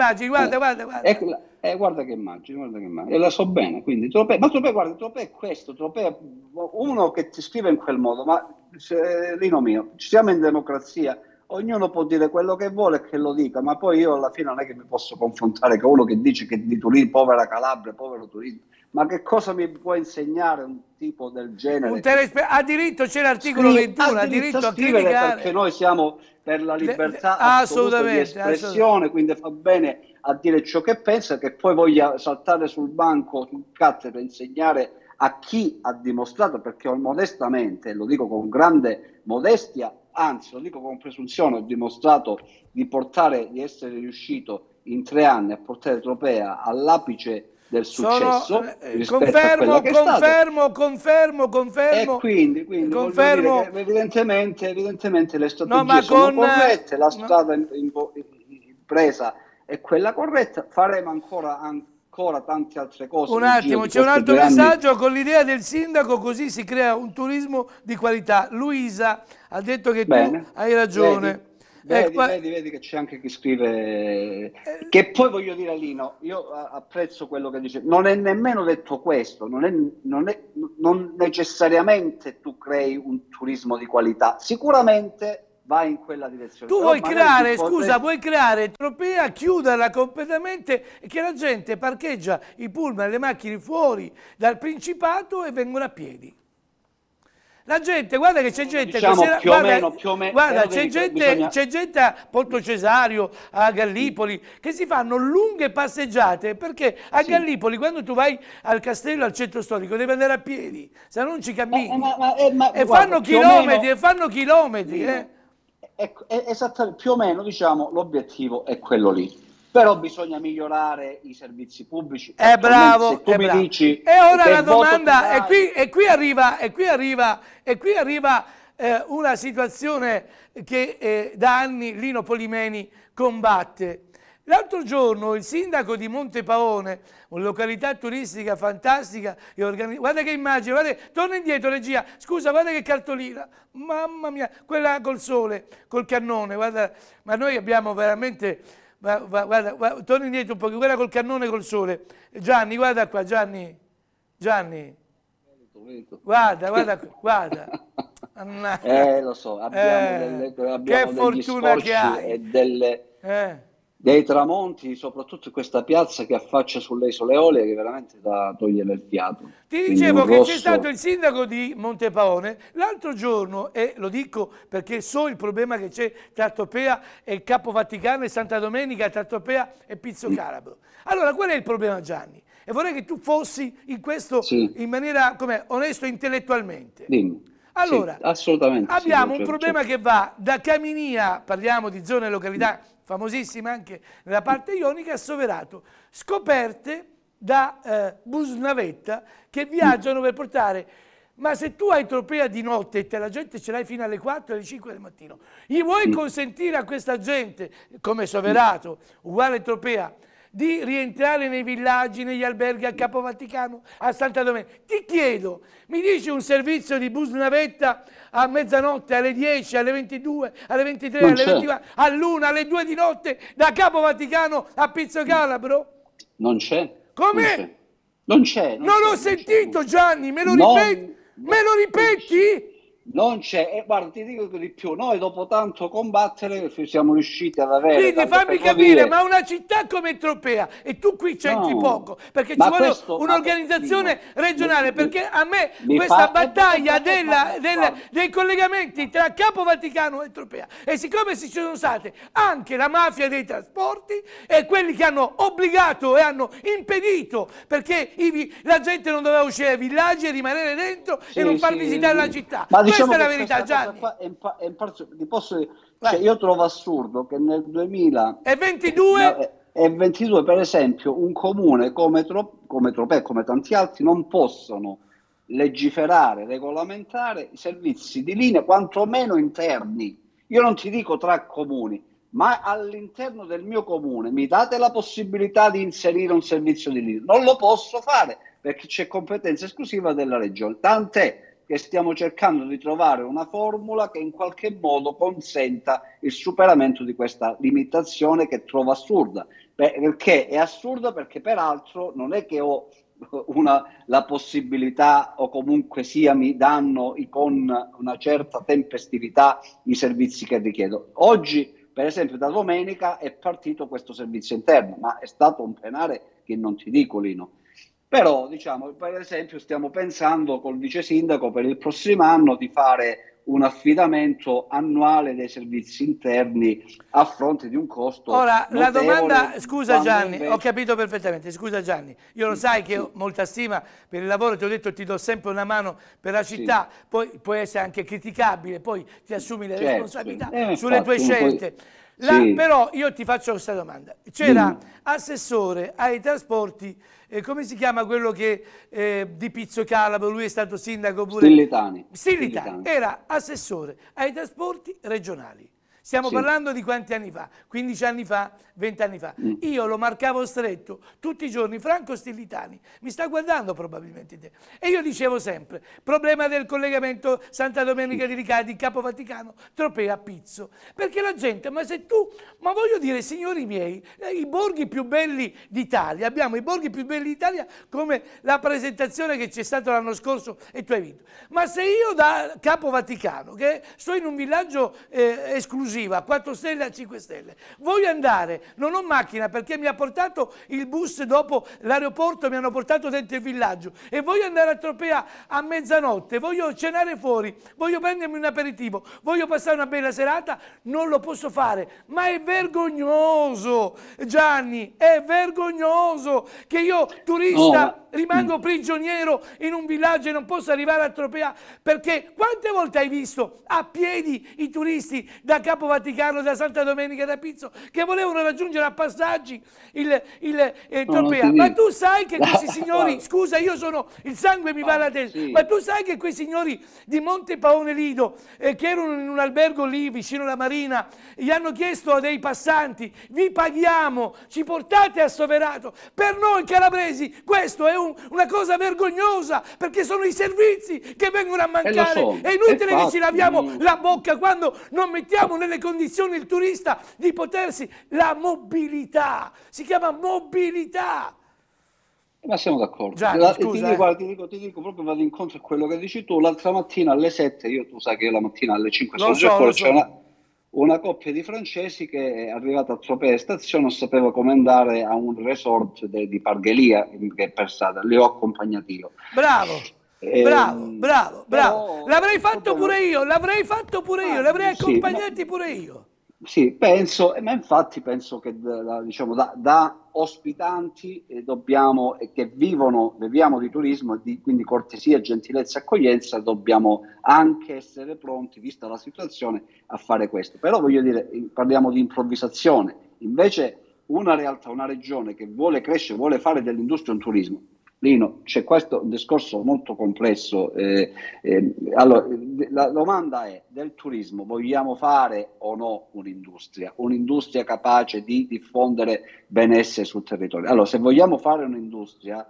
immagini. E la so bene, quindi Tropea, ma Tropea è questo, Tropea, uno che ti scrive in quel modo, ma Lino mio, ci siamo in democrazia, ognuno può dire quello che vuole e che lo dica, ma poi io alla fine non è che mi posso confrontare con uno che dice che di Turismo, povera Calabria, povero turismo. Ma che cosa mi può insegnare un tipo del genere? Ha diritto, c'è l'articolo 21, ha diritto a criticare. Perché noi siamo per la libertà assolutamente, di espressione, quindi fa bene a dire ciò che pensa, che poi voglia saltare sul banco, sul cattedra e insegnare a chi ha dimostrato, perché modestamente, lo dico con grande modestia, anzi lo dico con presunzione, ho dimostrato di essere riuscito in 3 anni a portare Tropea all'apice del successo. Confermo. E quindi confermo. Che evidentemente le strategie sono corrette, la strada presa è quella corretta, faremo ancora tante altre cose. Un attimo, c'è un altro messaggio con l'idea del sindaco, così si crea un turismo di qualità. Luisa ha detto che tu hai ragione. Vedi che c'è anche chi scrive, che poi voglio dire, Lino, io apprezzo quello che dice, non è nemmeno detto questo, non necessariamente tu crei un turismo di qualità, sicuramente va in quella direzione. Tu vuoi creare Tropea, chiuderla completamente e che la gente parcheggia i pullman e le macchine fuori dal Principato e vengono a piedi. La gente, guarda che c'è gente, c'è gente a Porto Cesario, a Gallipoli, che si fanno lunghe passeggiate, perché a Gallipoli quando tu vai al castello, al centro storico, devi andare a piedi, se no non ci cammini. Fanno chilometri. Esattamente, più o meno, diciamo, l'obiettivo è quello lì. Però bisogna migliorare i servizi pubblici. Bravo. Dici e ora la domanda, e qui arriva una situazione che da anni Lino Polimeni combatte. L'altro giorno il sindaco di Montepaone, una località turistica fantastica, guarda che immagine, torna indietro regia, scusa, guarda che cartolina, mamma mia, quella col sole, col cannone, guarda, ma noi abbiamo veramente... Guarda, torni indietro un po', quella col cannone col sole. Gianni, guarda qua, Gianni. Guarda. Lo so, abbiamo che degli fortuna che hai. E dei tramonti, soprattutto in questa piazza che affaccia sulle Isole Eolie, che veramente da togliere il fiato. Ti dicevo che c'è stato il sindaco di Montepaone l'altro giorno, e lo dico perché so il problema che c'è tra Tropea e il Capo Vaticano e Santa Domenica, tra Tropea e Pizzo Calabro. Allora, qual è il problema, Gianni? E vorrei che tu fossi in questo in maniera onesto intellettualmente. Allora, assolutamente abbiamo un problema che va da Caminia, parliamo di zone e località famosissime anche nella parte ionica, a Soverato, scoperte da bus navetta che viaggiano per portare. Ma se tu hai Tropea di notte e la gente ce l'hai fino alle 4, alle 5 del mattino, gli vuoi consentire a questa gente, come Soverato, uguale Tropea, di rientrare nei villaggi, negli alberghi a Capo Vaticano, a Santa Domenica? Ti chiedo, mi dici un servizio di bus navetta a mezzanotte, alle 10, alle 22, alle 23, alle 24, all'1, alle 2 di notte da Capo Vaticano a Pizzo Calabro? Non c'è. Come? Non c'è. Non l'ho sentito, Gianni, me lo ripeti? Me lo ripeti? Non c'è, guarda, ti dico di più, noi dopo tanto combattere siamo riusciti ad avere... Quindi fammi capire, ma una città come Tropea, e tu qui c'entri poco, perché ci vuole un'organizzazione regionale, perché a me questa battaglia dei collegamenti tra Capo Vaticano e Tropea, e siccome ci sono state anche la mafia dei trasporti e quelli che hanno obbligato e hanno impedito, perché la gente non doveva uscire dai villaggi e rimanere dentro e non far visitare la città. Questa è la verità, Gianni. Io trovo assurdo che nel 2022 per esempio un comune come Tropea, come tanti altri, non possono legiferare, regolamentare i servizi di linea quantomeno interni. Io non ti dico tra comuni, ma all'interno del mio comune mi date la possibilità di inserire un servizio di linea. Non lo posso fare perché c'è competenza esclusiva della regione. Tant'è che stiamo cercando di trovare una formula che in qualche modo consenta il superamento di questa limitazione che trovo assurda. Perché è assurda? Perché peraltro non è che ho la possibilità, o comunque sia mi danno con una certa tempestività i servizi che richiedo. Oggi, per esempio, da domenica è partito questo servizio interno, ma è stato un penare che non ti dico, Lino. Però, diciamo, per esempio, stiamo pensando col vice sindaco per il prossimo anno di fare un affidamento annuale dei servizi interni a fronte di un costo Ora, la notevole. Domanda, scusa Gianni, invece... ho capito perfettamente, scusa Gianni, io lo sai che ho molta stima per il lavoro, ti ho detto ti do sempre una mano per la città, poi puoi essere anche criticabile, poi ti assumi le responsabilità sulle tue scelte. Però io ti faccio questa domanda, c'era assessore ai trasporti, come si chiama quello che di Pizzo Calabro, lui è stato sindaco pure? Stillitani, era assessore ai trasporti regionali. Stiamo parlando di quanti anni fa? 15 anni fa? 20 anni fa? Io lo marcavo stretto tutti i giorni, Franco Stillitani, mi sta guardando probabilmente te. E io dicevo sempre, problema del collegamento Santa Domenica di Riccardi, Capo Vaticano, Tropea, Pizzo. Perché la gente, ma voglio dire, signori miei, i borghi più belli d'Italia, abbiamo i borghi più belli d'Italia come la presentazione che c'è stata l'anno scorso e tu hai vinto. Ma se io da Capo Vaticano, che sto in un villaggio esclusivo, a 4 stelle a 5 stelle, voglio andare, non ho macchina perché mi ha portato il bus dopo l'aeroporto, mi hanno portato dentro il villaggio e voglio andare a Tropea a mezzanotte, voglio cenare fuori, voglio prendermi un aperitivo, voglio passare una bella serata, non lo posso fare. Ma è vergognoso, Gianni, è vergognoso che io turista rimango prigioniero in un villaggio e non posso arrivare a Tropea, perché quante volte hai visto a piedi i turisti da Capo Vaticano, da Santa Domenica, da Pizzo, che volevano raggiungere a passaggi Tropea? Ma tu sai che questi signori, scusa, io sono, il sangue mi va alla testa, ma tu sai che quei signori di Monte Paone Lido, che erano in un albergo lì vicino alla marina, gli hanno chiesto a dei passanti, vi paghiamo, ci portate a Soverato? Per noi calabresi questo è una cosa vergognosa, perché sono i servizi che vengono a mancare, è inutile che ci laviamo la bocca quando non mettiamo nelle condizioni il turista di potersi, la mobilità, si chiama mobilità. Ma siamo d'accordo. Ti dico proprio, vado incontro a quello che dici tu. L'altra mattina alle 7, tu sai che io la mattina alle 5 sono già fuori, c'è una coppia di francesi che è arrivata a Tropea stazione, non sapeva come andare a un resort di Parghelia, che è per strada, li ho accompagnati io. Bravo. Bravo. L'avrei fatto pure io, l'avrei accompagnati pure io. Sì, ma infatti penso che da ospitanti dobbiamo, che viviamo di turismo, quindi cortesia, gentilezza e accoglienza, dobbiamo anche essere pronti, vista la situazione, a fare questo. Però voglio dire, parliamo di improvvisazione. Invece una realtà, una regione che vuole crescere, vuole fare dell'industria un turismo. Lino, c'è questo un discorso molto complesso. Allora, la domanda è: del turismo vogliamo fare o no un'industria capace di diffondere benessere sul territorio? Allora, se vogliamo fare un'industria,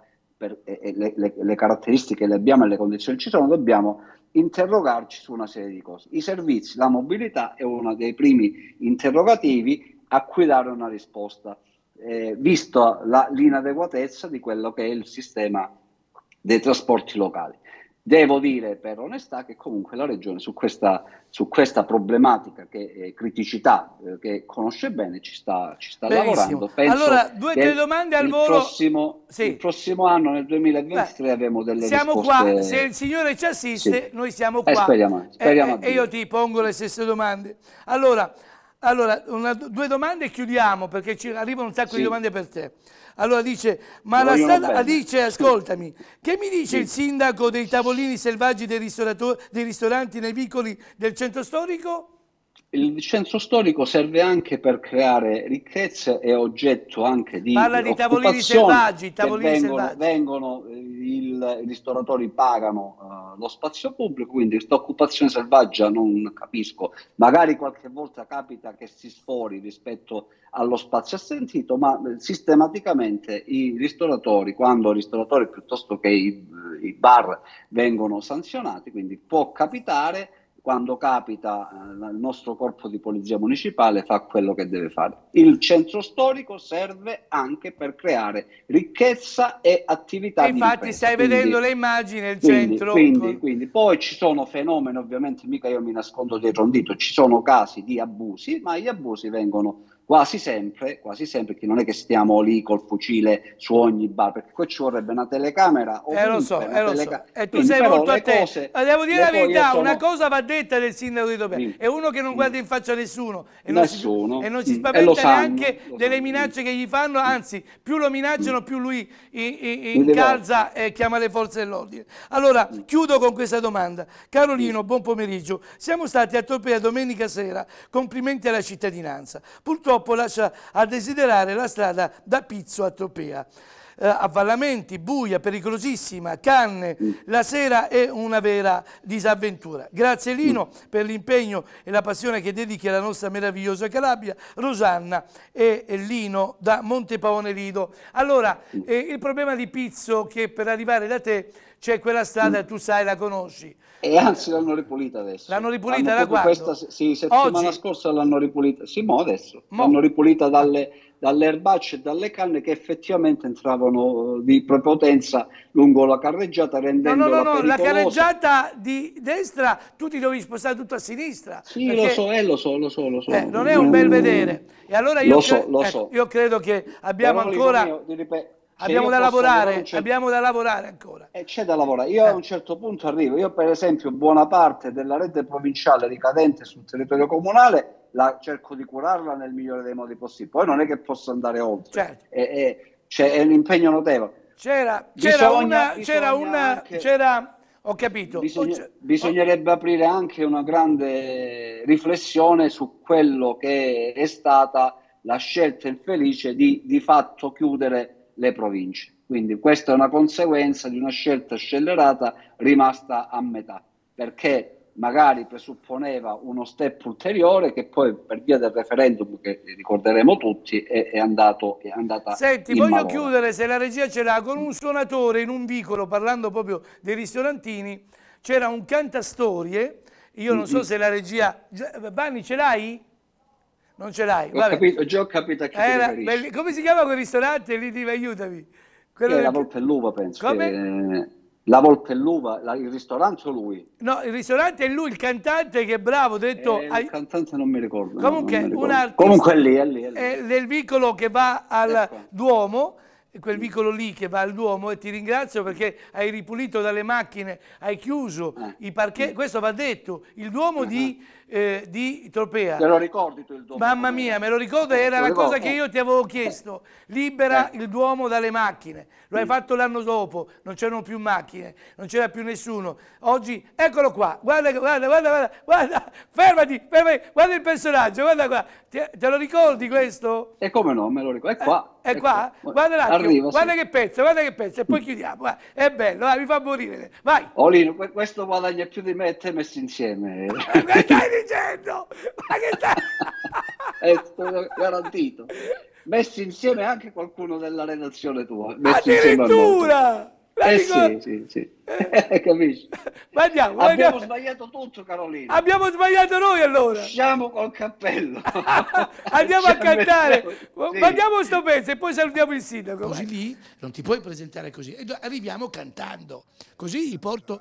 le caratteristiche le abbiamo e le condizioni ci sono, dobbiamo interrogarci su una serie di cose. I servizi, la mobilità è uno dei primi interrogativi a cui dare una risposta. Visto l'inadeguatezza di quello che è il sistema dei trasporti locali. Devo dire per onestà che comunque la Regione su questa problematica, criticità che conosce bene, ci sta lavorando. Penso allora, 2 o 3 domande al volo. Il prossimo anno, nel 2023, avremo delle siamo risposte. Qua, se il Signore ci assiste, noi siamo qua. Speriamo e io ti pongo le stesse domande. Allora, 2 domande e chiudiamo, perché ci arrivano un sacco di domande per te. Allora dice, ascoltami, che mi dice il sindaco dei tavolini selvaggi dei ristoranti nei vicoli del centro storico? Il centro storico serve anche per creare ricchezze, è oggetto anche di Parla di tavolini selvaggi, vengono i ristoratori pagano lo spazio pubblico, quindi questa occupazione selvaggia non capisco. Magari qualche volta capita che si sfori rispetto allo spazio assentito, ma sistematicamente i ristoratori, quando i ristoratori piuttosto che i bar vengono sanzionati, quindi può capitare. Quando capita, il nostro corpo di polizia municipale fa quello che deve fare. Il centro storico serve anche per creare ricchezza e attività. Infatti stai vedendo le immagini del centro. Quindi poi ci sono fenomeni, ovviamente mica io mi nascondo dietro un dito, ci sono casi di abusi, ma gli abusi vengono quasi sempre, che non è che stiamo lì col fucile su ogni bar, perché qui ci vorrebbe una telecamera. Lo so. E tu sei molto attento. Devo dire la verità, una cosa va detta del sindaco di Tropea, è uno che non guarda in faccia a nessuno e non si spaventa neanche delle minacce che gli fanno, anzi, più lo minacciano, più lui incalza e chiama le forze dell'ordine. Allora, chiudo con questa domanda. Carolino, buon pomeriggio. Siamo stati a Tropea domenica sera, complimenti alla cittadinanza. Purtroppo lascia a desiderare la strada da Pizzo a Tropea. Avvallamenti, buia, pericolosissima, canne, la sera è una vera disavventura. Grazie Lino per l'impegno e la passione che dedichi alla nostra meravigliosa Calabria. Rosanna e Lino da Montepavone Lido. Allora, il problema di Pizzo che per arrivare da te c'è quella strada, tu sai, la conosci. E anzi l'hanno ripulita adesso. L'hanno ripulita da quando? Sì, settimana scorsa l'hanno ripulita. Sì, adesso. L'hanno ripulita dalle erbacce e dalle canne che effettivamente entravano di prepotenza lungo la carreggiata, rendendola pericolosa. La carreggiata di destra tu ti dovevi spostare tutto a sinistra. Sì, perché... lo so. Non è un bel vedere. E allora io credo che abbiamo ancora... Abbiamo da lavorare ancora. C'è da lavorare. Io a un certo punto arrivo. Io per esempio buona parte della rete provinciale ricadente sul territorio comunale la cerco di curarla nel migliore dei modi possibili. Poi non è che posso andare oltre. Certo. È un impegno notevole. Ho capito. Bisognerebbe aprire anche una grande riflessione su quello che è stata la scelta infelice di fatto chiudere le province. Quindi questa è una conseguenza di una scelta scellerata rimasta a metà, perché magari presupponeva uno step ulteriore che poi per via del referendum che ricorderemo tutti è andata. Senti, voglio chiudere, se la regia ce l'ha, con un suonatore in un vicolo, parlando proprio dei ristorantini. C'era un cantastorie, io non so se la regia... Vanni, ce l'hai? Non ce l'hai? Ho capito a chi ti riferisci. Come si chiama quel ristorante? Lì, aiutami. La Volpe e l'Uva, penso. Come? La Volpe e l'Uva, il ristorante o lui? No, il ristorante è lui, il cantante che è bravo. Il cantante non mi ricordo. Comunque, un artista. Comunque è lì. È nel vicolo che va al Duomo. Quel vicolo lì che va al Duomo, e ti ringrazio perché hai ripulito dalle macchine, hai chiuso i parcheggi, questo va detto, il Duomo di Tropea. Te lo ricordi tu il Duomo? Mamma mia, me lo ricordo, era la cosa che io ti avevo chiesto, libera il Duomo dalle macchine, lo hai fatto l'anno dopo, non c'erano più macchine, non c'era più nessuno, oggi, eccolo qua, guarda, fermati, guarda il personaggio, guarda qua, te lo ricordi questo? E come no, me lo ricordo, è qua. È qua? Guarda l'attimo, guarda che pezzo, e poi chiudiamo. È bello, mi fa morire. Vai. Olino, questo guadagna più di me e te messi insieme. Che stai dicendo? Ma che stai... È garantito. Messi insieme anche qualcuno della redazione tua. Addirittura! Sì. Capisci? Abbiamo sbagliato tutto, Carolina. Abbiamo sbagliato noi allora. Usciamo col cappello. Andiamo a cantare. Guardiamo sto pezzo e poi salutiamo il sindaco. Così lì non ti puoi presentare così. E arriviamo cantando. Così gli porto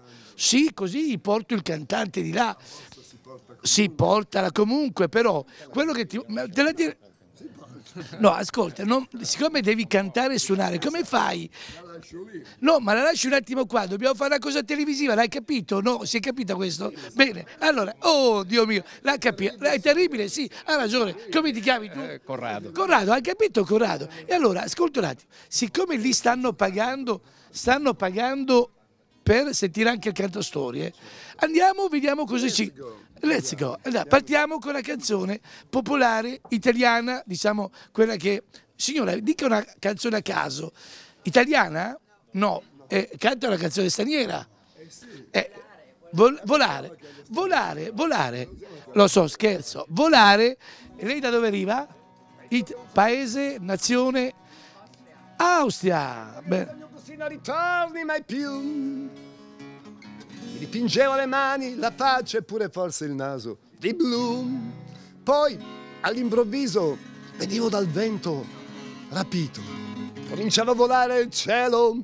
il cantante di là. Si portala comunque, però quello che te la dire. No, ascolta, siccome devi cantare e suonare, come fai? No, ma la lasci un attimo qua, dobbiamo fare una cosa televisiva, l'hai capito? No, si è capito questo? Bene, allora, oh Dio mio, l'ha capito, è terribile, sì, ha ragione, come ti chiami tu? Corrado. Corrado, hai capito Corrado? E allora, ascolta un attimo, siccome lì stanno pagando per sentire anche il cantastorie, andiamo, vediamo cosa ci... Let's go. Allora, partiamo con la canzone popolare italiana, diciamo quella che... Signora, dica una canzone a caso. Italiana? No. canta una canzone straniera. Volare, lo so, scherzo, volare, e lei da dove arriva? Paese, nazione, Austria. Bene. Non ritorni mai più, mi dipingevo le mani, la faccia e pure forse il naso di blu, poi all'improvviso venivo dal vento rapito, cominciavo a volare il cielo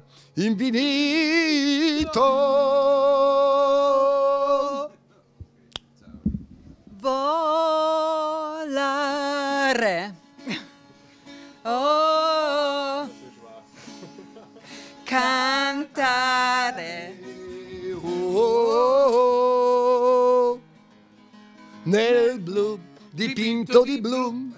infinito. Volare, oh, cantare, oh, nel blu dipinto di blu,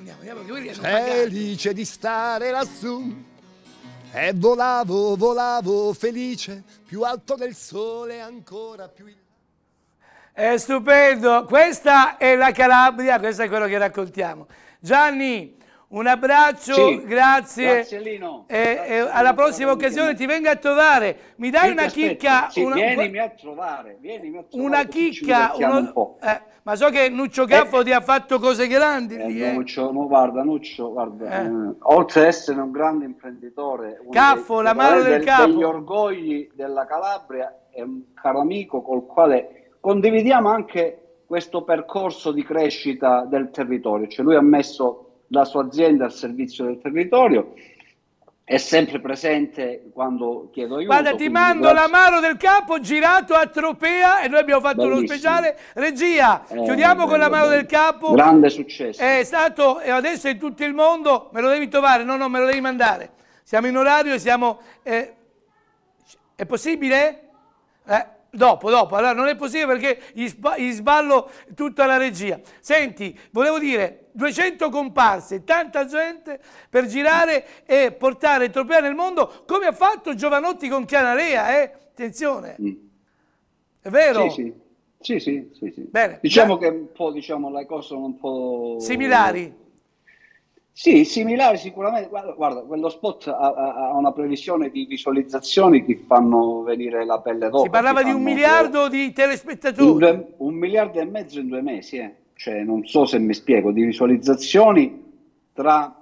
felice di stare lassù, e volavo felice, più alto del sole, ancora più in... È stupendo, questa è la Calabria, questo è quello che raccontiamo. Gianni, un abbraccio, sì, grazie. Lino. Alla prossima occasione ti vengo a trovare. Mi dai una chicca? Sì, vienimi a trovare. Una chicca, ma so che Nuccio Caffo ti ha fatto cose grandi. Nuccio, guarda, oltre ad essere un grande imprenditore, Caffo, l'amaro del capo, degli orgogli della Calabria, è un caro amico col quale condividiamo anche questo percorso di crescita del territorio. Cioè lui ha messo la sua azienda al servizio del territorio, è sempre presente quando chiedo aiuto. Guarda, ti mando l'amaro del capo girato a Tropea, e noi abbiamo fatto uno speciale. Regia, chiudiamo con l'amaro del capo. Grande successo. È stato, e adesso è in tutto il mondo, me lo devi trovare, no, me lo devi mandare. Siamo in orario, siamo... è possibile? Dopo, allora non è possibile perché gli sballo tutta la regia. Senti, volevo dire, 200 comparse, tanta gente per girare e portare Tropea nel mondo, come ha fatto Giovanotti con Chianarea, attenzione. È vero? Sì. Bene. Diciamo che un po', le cose sono un po' similari. Sì, similari sicuramente. Guarda, quello spot ha una previsione di visualizzazioni che fanno venire la pelle d'oca. Si parlava di 1 miliardo di telespettatori. 1,5 miliardi in 2 mesi, Cioè, non so se mi spiego, di visualizzazioni tra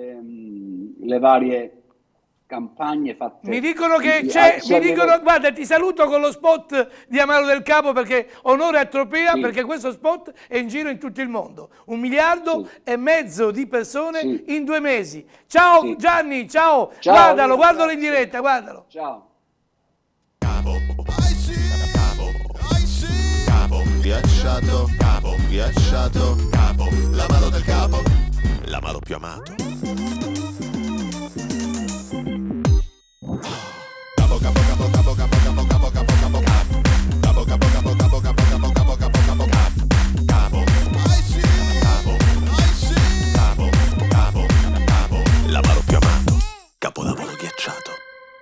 le varie campagne fatte. Mi dicono che c'è, guarda, ti saluto con lo spot di Amaro del Capo, perché onore a Tropea, perché questo spot è in giro in tutto il mondo. 1,5 miliardi di persone in 2 mesi. Ciao Gianni, ciao. Guardalo in diretta, guardalo. Ciao. Capo, ghiacciato, capo, l'amaro del capo, l'amaro più amato. L'amaro più amato, capolavoro ghiacciato.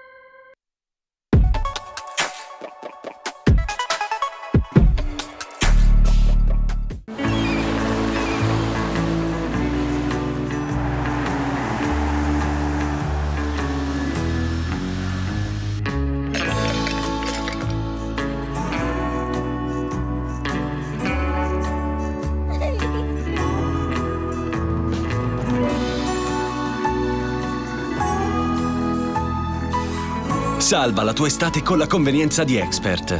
Salva la tua estate con la convenienza di Expert.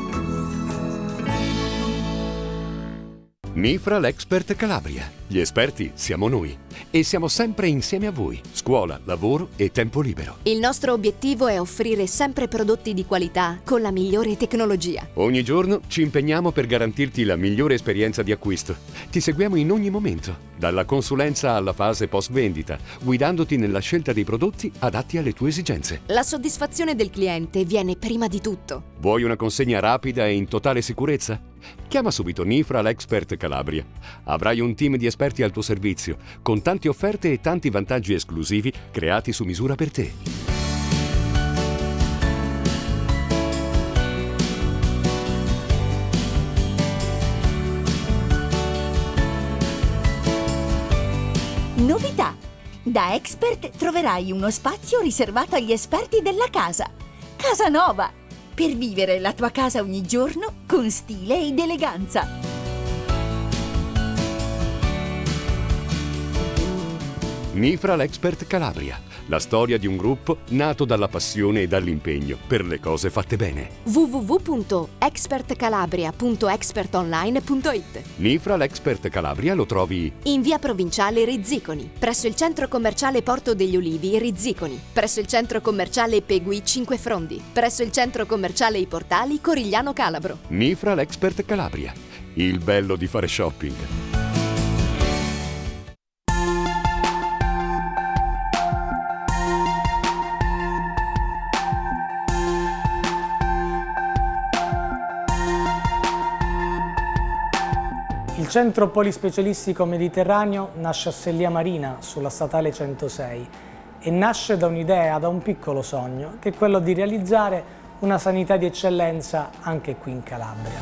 Nifra l'Expert Calabria. Gli esperti siamo noi e siamo sempre insieme a voi. Scuola, lavoro e tempo libero. Il nostro obiettivo è offrire sempre prodotti di qualità con la migliore tecnologia. Ogni giorno ci impegniamo per garantirti la migliore esperienza di acquisto. Ti seguiamo in ogni momento, dalla consulenza alla fase post vendita, guidandoti nella scelta dei prodotti adatti alle tue esigenze. La soddisfazione del cliente viene prima di tutto. Vuoi una consegna rapida e in totale sicurezza? Chiama subito Nifra l'Expert Calabria. Avrai un team di esperti al tuo servizio, con tante offerte e tanti vantaggi esclusivi creati su misura per te. Novità! Da Expert troverai uno spazio riservato agli esperti della casa. Casanova, per vivere la tua casa ogni giorno con stile ed eleganza. Nifra l'Expert Calabria, la storia di un gruppo nato dalla passione e dall'impegno per le cose fatte bene. www.expertcalabria.expertonline.it. Nifra l'Expert Calabria lo trovi in via Provinciale Rizziconi, presso il centro commerciale Porto degli Ulivi Rizziconi, presso il centro commerciale Pegui Cinque Frondi, presso il centro commerciale I Portali Corigliano Calabro. Nifra l'Expert Calabria, il bello di fare shopping. Il Centro Polispecialistico Mediterraneo nasce a Sellia Marina, sulla statale 106, e nasce da un'idea, da un piccolo sogno, che è quello di realizzare una sanità di eccellenza anche qui in Calabria.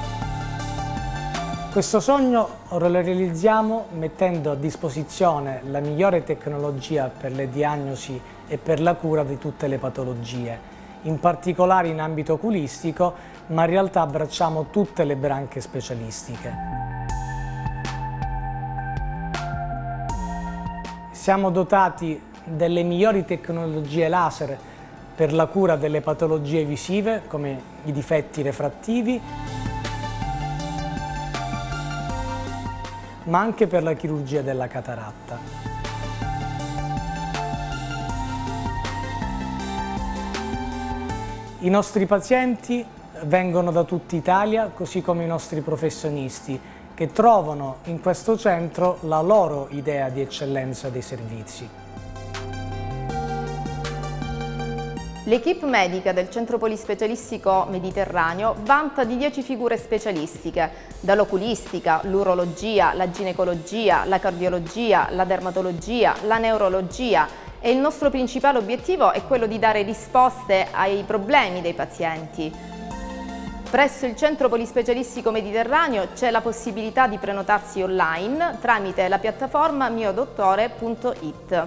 Questo sogno lo realizziamo mettendo a disposizione la migliore tecnologia per le diagnosi e per la cura di tutte le patologie, in particolare in ambito oculistico, ma in realtà abbracciamo tutte le branche specialistiche. Siamo dotati delle migliori tecnologie laser per la cura delle patologie visive, come i difetti refrattivi, ma anche per la chirurgia della cataratta. I nostri pazienti vengono da tutta Italia, così come i nostri professionisti, che trovano in questo centro la loro idea di eccellenza dei servizi. L'equipe medica del Centro Polispecialistico Mediterraneo vanta di 10 figure specialistiche, dall'oculistica, l'urologia, la ginecologia, la cardiologia, la dermatologia, la neurologia, e il nostro principale obiettivo è quello di dare risposte ai problemi dei pazienti. Presso il Centro Polispecialistico Mediterraneo c'è la possibilità di prenotarsi online tramite la piattaforma miodottore.it.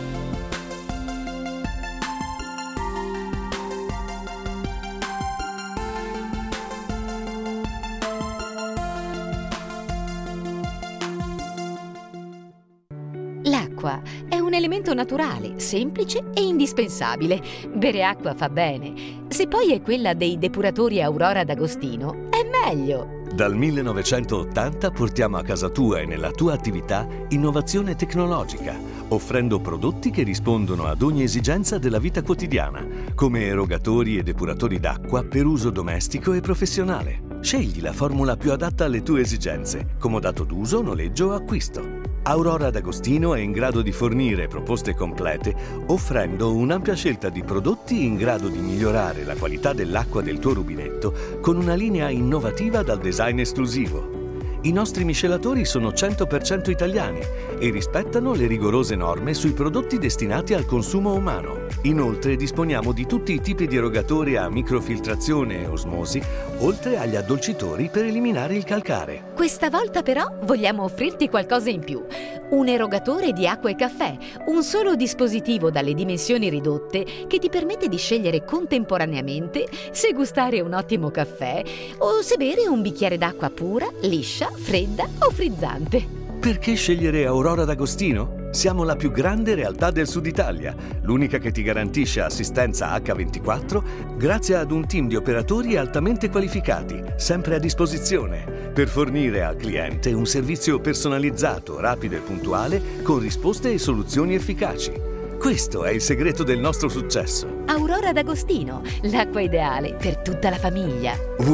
L'acqua è un elemento naturale, semplice e indispensabile. Bere acqua fa bene. Se poi è quella dei depuratori Aurora d'Agostino, è meglio. Dal 1980 portiamo a casa tua e nella tua attività innovazione tecnologica, offrendo prodotti che rispondono ad ogni esigenza della vita quotidiana, come erogatori e depuratori d'acqua per uso domestico e professionale. Scegli la formula più adatta alle tue esigenze, comodato d'uso, noleggio o acquisto. Aurora d'Agostino è in grado di fornire proposte complete, offrendo un'ampia scelta di prodotti in grado di migliorare la qualità dell'acqua del tuo rubinetto con una linea innovativa dal design esclusivo. I nostri miscelatori sono 100% italiani e rispettano le rigorose norme sui prodotti destinati al consumo umano. Inoltre disponiamo di tutti i tipi di erogatori a microfiltrazione e osmosi, oltre agli addolcitori per eliminare il calcare. Questa volta però vogliamo offrirti qualcosa in più. Un erogatore di acqua e caffè, un solo dispositivo dalle dimensioni ridotte che ti permette di scegliere contemporaneamente se gustare un ottimo caffè o se bere un bicchiere d'acqua pura, liscia, fredda o frizzante. Perché scegliere Aurora d'Agostino? Siamo la più grande realtà del Sud Italia, l'unica che ti garantisce assistenza H24 grazie ad un team di operatori altamente qualificati, sempre a disposizione, per fornire al cliente un servizio personalizzato, rapido e puntuale, con risposte e soluzioni efficaci. Questo è il segreto del nostro successo. Aurora d'Agostino, l'acqua ideale per tutta la famiglia.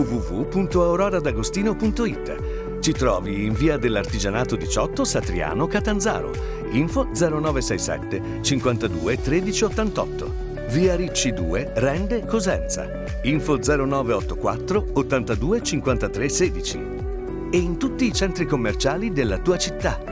www.auroradagostino.it. Ci trovi in via dell'Artigianato 18 Satriano Catanzaro. Info 0967 52 13 88. Via Ricci 2 Rende Cosenza. Info 0984 82 53 16. E in tutti i centri commerciali della tua città.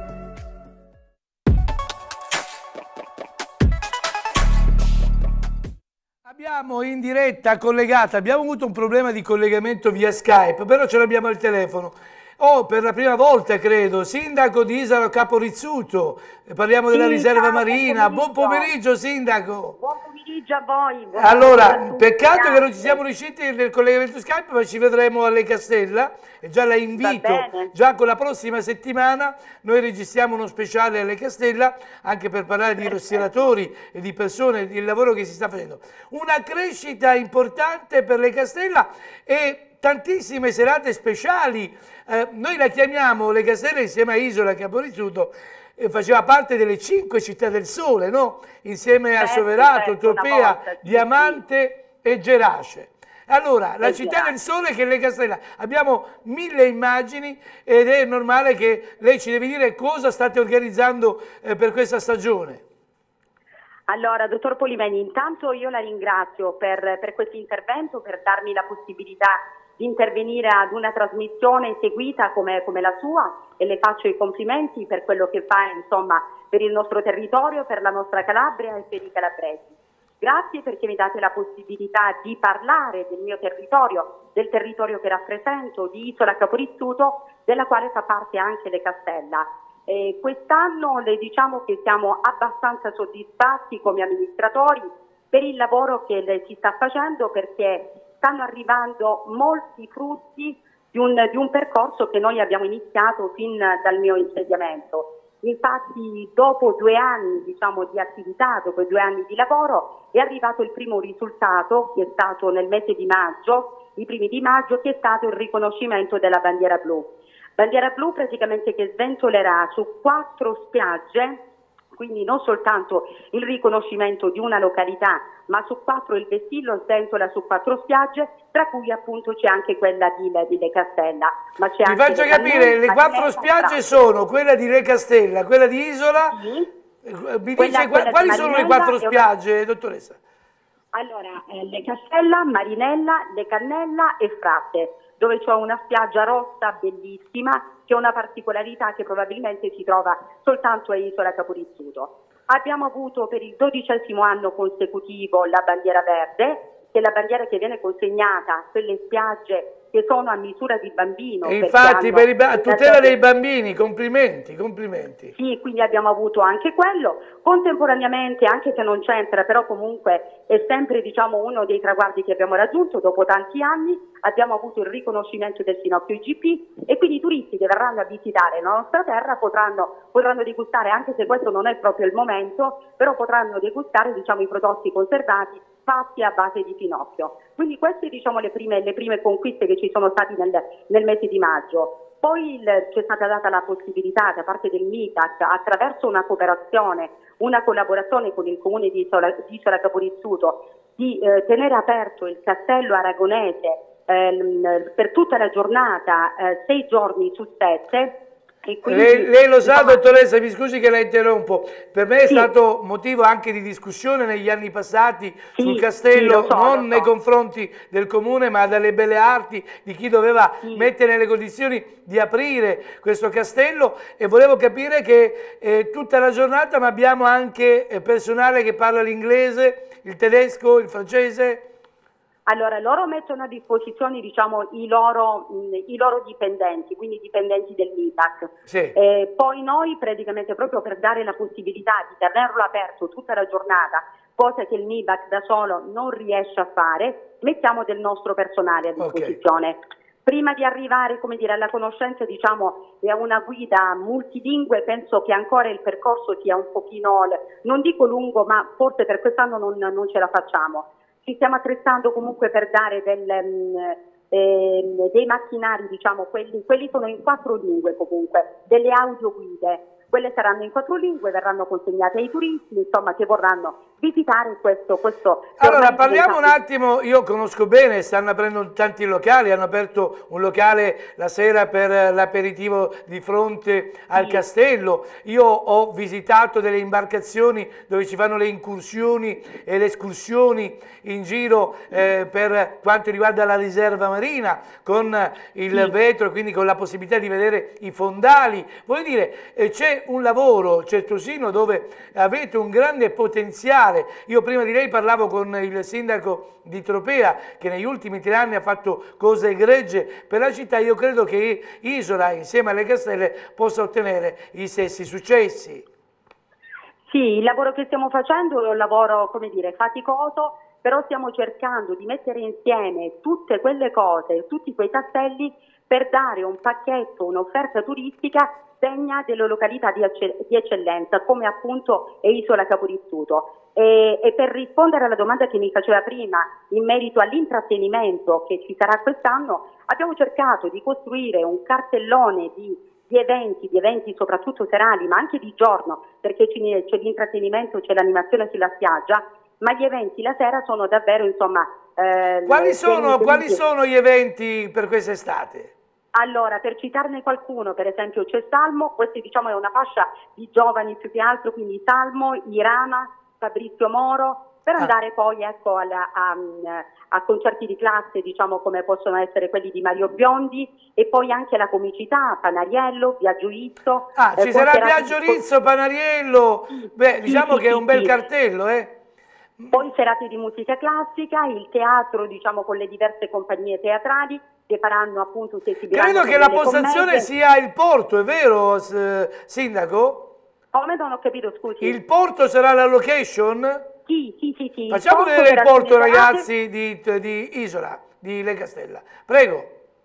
Abbiamo in diretta collegata, abbiamo avuto un problema di collegamento via Skype, però ce l'abbiamo al telefono. per la prima volta credo, sindaco di Isola Capo Rizzuto, parliamo della riserva marina. Buon pomeriggio sindaco. Buon pomeriggio a voi. Allora, peccato che non ci siamo riusciti nel collegamento Skype, ma ci vedremo alle Castella e già la invito, già con la prossima settimana noi registriamo uno speciale alle Castella anche per parlare di rosseratori e di persone, del lavoro che si sta facendo. Una crescita importante per le Castella e tantissime serate speciali. Noi la chiamiamo Le Castelle insieme a Isola Capo Rizzuto, faceva parte delle 5 città del sole, no? Insieme a Soverato, Tropea, Diamante e Gerace. Allora, la città del sole che è Le Castella, abbiamo 1000 immagini ed è normale che lei ci deve dire cosa state organizzando per questa stagione. Allora, dottor Polimeni, intanto io la ringrazio per questo intervento, per darmi la possibilità di intervenire ad una trasmissione seguita come la sua, e le faccio i complimenti per quello che fa, insomma, per il nostro territorio, per la nostra Calabria e per i calabresi. Grazie perché mi date la possibilità di parlare del mio territorio, del territorio che rappresento, di Isola Capo Rizzuto, della quale fa parte anche Le Castella. Quest'anno le diciamo che siamo abbastanza soddisfatti come amministratori per il lavoro che si sta facendo, perché stanno arrivando molti frutti di un percorso che noi abbiamo iniziato fin dal mio insediamento. Infatti dopo 2 anni diciamo, di attività, dopo 2 anni di lavoro, è arrivato il primo risultato, che è stato nel mese di maggio, i primi di maggio, che è stato il riconoscimento della bandiera blu. Bandiera blu praticamente che sventolerà su 4 spiagge, quindi non soltanto il riconoscimento di una località, ma su 4 il vessillo sventola su 4 spiagge, tra cui appunto c'è anche quella di Le Castella. Ma c'è Mi faccio capire, le 4 spiagge sono quella di Le Castella, quella di Isola, mi dice quali sono le 4 spiagge, dottoressa? Allora, Le Castella, Marinella, Le Cannella e Fratte, dove c'è una spiaggia rossa bellissima, che ha una particolarità che probabilmente si trova soltanto a Isola Capo Rizzuto. Abbiamo avuto per il 12° anno consecutivo la bandiera verde, che è la bandiera che viene consegnata a quelle spiagge che sono a misura di bambino. E infatti, per tutela dei bambini, complimenti, complimenti. Sì, quindi abbiamo avuto anche quello. Contemporaneamente, anche se non c'entra, però comunque è sempre diciamo, uno dei traguardi che abbiamo raggiunto dopo tanti anni, abbiamo avuto il riconoscimento del Sinocchio IGP, e quindi i turisti che verranno a visitare la nostra terra potranno degustare, anche se questo non è proprio il momento, però potranno degustare diciamo, i prodotti conservati fatti a base di finocchio. Quindi queste diciamo le prime conquiste che ci sono state nel mese di maggio. Poi c'è stata data la possibilità da parte del MIBAC, attraverso una collaborazione con il comune di Isola Capo Rizzuto, di tenere aperto il castello aragonese per tutta la giornata, 6 giorni su 7. Lei lo sa, dottoressa, mi scusi che la interrompo, per me è stato motivo anche di discussione negli anni passati sul castello, non nei confronti del comune ma dalle belle arti, di chi doveva mettere nelle condizioni di aprire questo castello, e volevo capire che tutta la giornata ma abbiamo anche personale che parla l'inglese, il tedesco, il francese. Allora, loro mettono a disposizione diciamo, i loro dipendenti, quindi dipendenti del MIBAC. Sì. Poi noi praticamente proprio per dare la possibilità di tenerlo aperto tutta la giornata, cosa che il MIBAC da solo non riesce a fare, mettiamo del nostro personale a disposizione. Okay. Prima di arrivare come dire, alla conoscenza diciamo, e a una guida multilingue, penso che ancora il percorso sia un pochino, non dico lungo, ma forse per quest'anno non ce la facciamo. Ci stiamo attrezzando comunque per dare dei macchinari, diciamo, quelli sono in 4 lingue comunque, delle audioguide. Quelle saranno in 4 lingue, verranno consegnate ai turisti, insomma, che vorranno visitare questo. Allora, parliamo un attimo, io conosco bene, stanno aprendo tanti locali, hanno aperto un locale la sera per l'aperitivo di fronte al castello. Io ho visitato delle imbarcazioni dove ci fanno le incursioni e le escursioni in giro per quanto riguarda la riserva marina, con il vetro, quindi con la possibilità di vedere i fondali. Voglio dire, c'è un lavoro certosino dove avete un grande potenziale fare. Io prima di lei parlavo con il sindaco di Tropea che negli ultimi 3 anni ha fatto cose egregie per la città. Io credo che Isola insieme alle Castelle possa ottenere gli stessi successi. Sì, il lavoro che stiamo facendo è un lavoro, come dire, faticoso, però stiamo cercando di mettere insieme tutte quelle cose, tutti quei tasselli per dare un pacchetto, un'offerta turistica degna delle località di eccellenza, come appunto è Isola Caporizzuto. E per rispondere alla domanda che mi faceva prima in merito all'intrattenimento che ci sarà quest'anno, abbiamo cercato di costruire un cartellone di eventi soprattutto serali, ma anche di giorno, perché c'è l'intrattenimento, c'è l'animazione sulla spiaggia, ma gli eventi la sera sono davvero, insomma... Quali sono gli eventi per quest'estate? Allora, per citarne qualcuno, per esempio c'è Salmo, questa diciamo è una fascia di giovani più che altro, quindi Salmo, Irama, Fabrizio Moro, per andare poi ecco, a concerti di classe, diciamo come possono essere quelli di Mario Biondi, e poi anche la comicità, Panariello, Biagio Rizzo. Ci sarà Biagio Rizzo, Panariello, beh, diciamo che è un bel cartello, Poi serate di musica classica, il teatro, diciamo, con le diverse compagnie teatrali che faranno appunto si esibiranno. Credo che la postazione sia il porto, è vero, sindaco? Come? Non ho capito, scusi. Il porto sarà la location? Sì. Facciamo vedere il porto, ragazzi, di Isola, di Le Castella. Prego.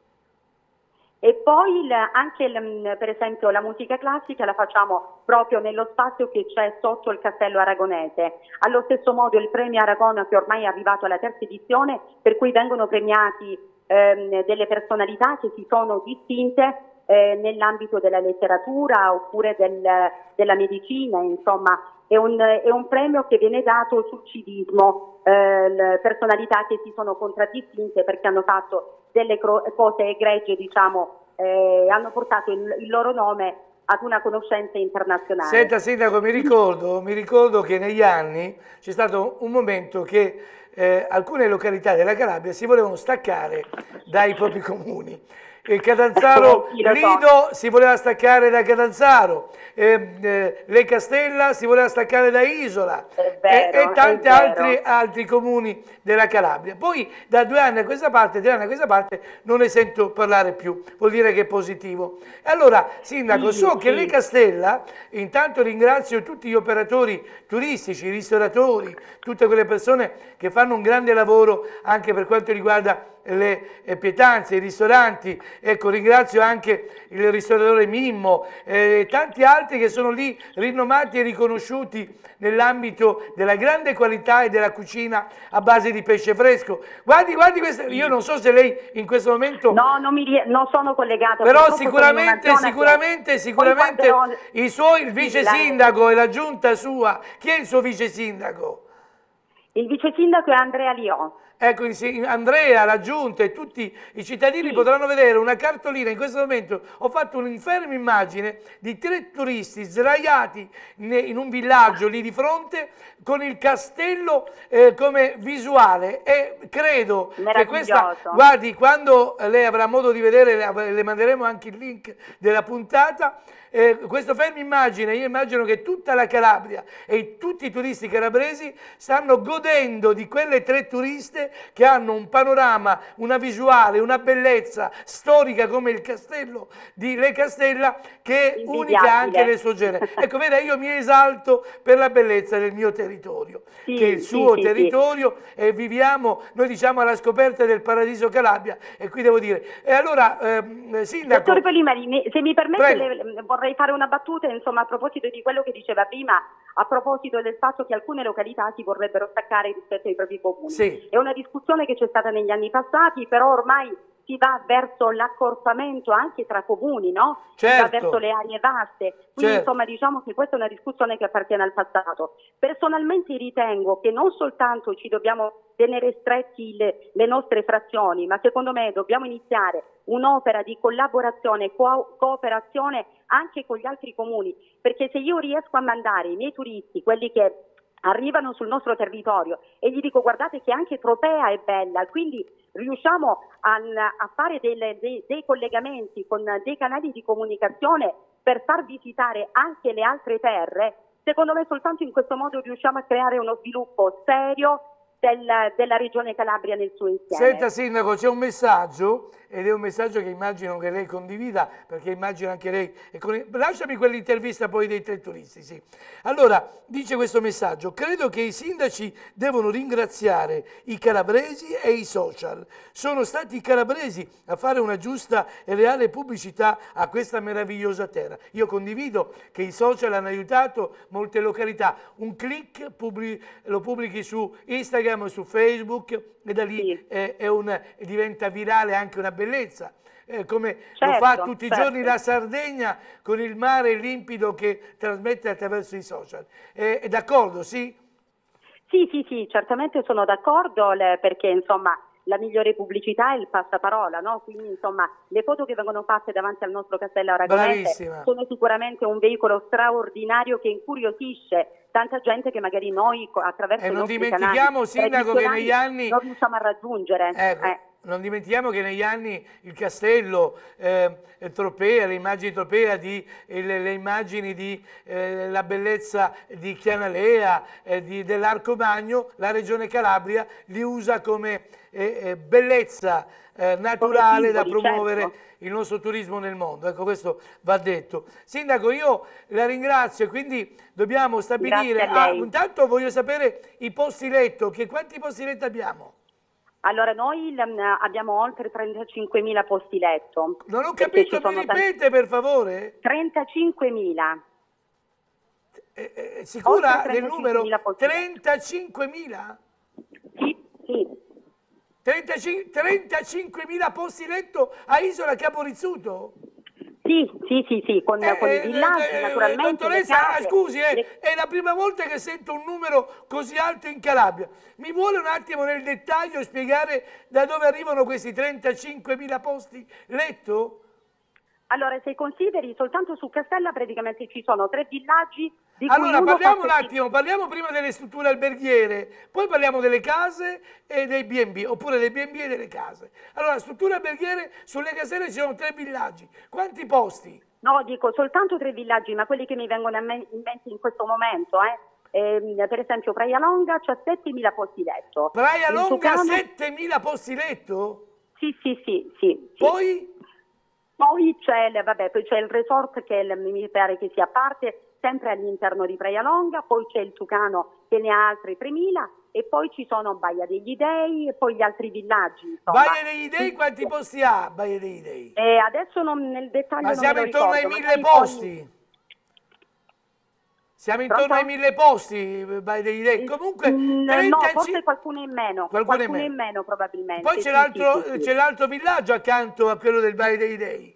E poi anche per esempio la musica classica la facciamo proprio nello spazio che c'è sotto il Castello Aragonese. Allo stesso modo il premio Aragona, che ormai è arrivato alla 3ª edizione, per cui vengono premiati delle personalità che si sono distinte nell'ambito della letteratura oppure della medicina, insomma è un premio che viene dato sul civismo, personalità che si sono contraddistinte perché hanno fatto delle cose egregie, diciamo, hanno portato il loro nome ad una conoscenza internazionale. Senta sindaco, mi ricordo che negli anni c'è stato un momento che alcune località della Calabria si volevano staccare dai propri comuni. Catanzaro Lido si voleva staccare da Catanzaro, Le Castella si voleva staccare da Isola e tanti altri comuni della Calabria. Poi da 2 anni a questa parte, 3 anni a questa parte non ne sento parlare più, vuol dire che è positivo. E allora sindaco, so che Le Castella, intanto ringrazio tutti gli operatori turistici, i ristoratori, tutte quelle persone che fanno un grande lavoro anche per quanto riguarda le pietanze, i ristoranti, ecco, ringrazio anche il ristoratore Mimmo e tanti altri che sono lì rinomati e riconosciuti nell'ambito della grande qualità e della cucina a base di pesce fresco. Guardi questo, io non so se lei in questo momento... No, non sono collegato. Però sicuramente il vice sindaco e la giunta sua, chi è il suo vice sindaco? Il vice sindaco è Andrea Liò. Ecco, Andrea, la Giunta e tutti i cittadini potranno vedere una cartolina. In questo momento ho fatto un'inferma immagine di 3 turisti sdraiati in un villaggio lì di fronte con il castello come visuale, e credo che questa, guardi, quando lei avrà modo di vedere, le manderemo anche il link della puntata. Questo fermo immagine, io immagino che tutta la Calabria e tutti i turisti calabresi stanno godendo di quelle 3 turiste che hanno un panorama, una visuale, una bellezza storica come il castello di Le Castella, che è unica anche nel suo genere. Ecco, vede, io mi esalto per la bellezza del mio territorio, che è il suo territorio, e viviamo, noi diciamo, alla scoperta del paradiso Calabria, e qui devo dire. E allora, sindaco... Dottor Polimeni, se mi permette, vorrei fare una battuta, insomma, a proposito di quello che diceva prima, a proposito del fatto che alcune località si vorrebbero staccare rispetto ai propri comuni. Sì. È una discussione che c'è stata negli anni passati, però ormai si va verso l'accorpamento anche tra comuni, no? Certo. Si va verso le aree vaste. Quindi certo. Insomma, diciamo che questa è una discussione che appartiene al passato. Personalmente ritengo che non soltanto ci dobbiamo tenere stretti le nostre frazioni, ma secondo me dobbiamo iniziare un'opera di collaborazione, cooperazione anche con gli altri comuni, perché se io riesco a mandare i miei turisti, quelli che arrivano sul nostro territorio, e gli dico guardate che anche Tropea è bella, quindi riusciamo a fare dei collegamenti con dei canali di comunicazione per far visitare anche le altre terre, secondo me soltanto in questo modo riusciamo a creare uno sviluppo serio della regione Calabria nel suo insieme. Senta Sindaco, c'è un messaggio, ed è un messaggio che immagino che lei condivida, perché immagino anche lei... Lasciami quell'intervista poi dei 3 turisti, sì. Allora, dice questo messaggio: credo che i sindaci devono ringraziare i calabresi e i social. Sono stati i calabresi a fare una giusta e reale pubblicità a questa meravigliosa terra. Io condivido che i social hanno aiutato molte località. Un click lo pubblichi su Instagram, su Facebook, e da lì diventa virale anche una bellezza, come lo fa tutti i giorni la Sardegna con il mare limpido che trasmette attraverso i social. È d'accordo, sì? Sì, certamente sono d'accordo, perché insomma la migliore pubblicità è il passaparola, no? Quindi insomma le foto che vengono fatte davanti al nostro castello aragonese sono sicuramente un veicolo straordinario che incuriosisce tanta gente che magari noi attraverso i nostri canali Sindaco, che negli anni non riusciamo a raggiungere. Non dimentichiamo che negli anni il castello, Tropea, le immagini Tropea, le immagini di la bellezza di Chianalea, dell'Arcomagno, la Regione Calabria li usa come bellezza naturale da promuovere il nostro turismo nel mondo. Ecco, questo va detto. Sindaco, io la ringrazio, e quindi dobbiamo stabilire... intanto voglio sapere i posti letto, quanti posti letto abbiamo? Allora, noi abbiamo oltre 35.000 posti letto. Non ho capito, mi ripete per favore? 35.000. Sicura del numero? 35.000? Sì. 35.000 posti letto a Isola Caporizzuto? Sì, con i villaggi, naturalmente. Dottoressa, scusi, è la prima volta che sento un numero così alto in Calabria. Mi vuole un attimo nel dettaglio spiegare da dove arrivano questi 35.000 posti letto? Allora, se consideri, soltanto su Castella praticamente ci sono 3 villaggi. Allora, parliamo un attimo, parliamo prima delle strutture alberghiere, poi parliamo delle case e dei B&B, oppure dei B&B e delle case. Allora, strutture alberghiere, sulle caselle ci sono 3 villaggi. Quanti posti? No, dico soltanto 3 villaggi, ma quelli che mi vengono in mente in questo momento, per esempio Praia Longa c'ha 7.000 posti letto. Praia Longa 7.000 posti letto? Sì. Poi c'è il resort che mi pare che sia parte sempre all'interno di Praia Longa, poi c'è il Tucano che ne ha altri 3.000, e poi ci sono Baia degli Dei e poi gli altri villaggi. Insomma. Baia degli Dei quanti posti ha Baia degli Dei? Adesso nel dettaglio ma non siamo me lo intorno ricordo, ai 1.000 posti? Siamo intorno ai 1.000 posti, Baia degli Dei. Comunque, no, forse qualcuno in meno. Qualcuno in meno probabilmente. Poi c'è l'altro villaggio accanto a quello del Baia degli Dei.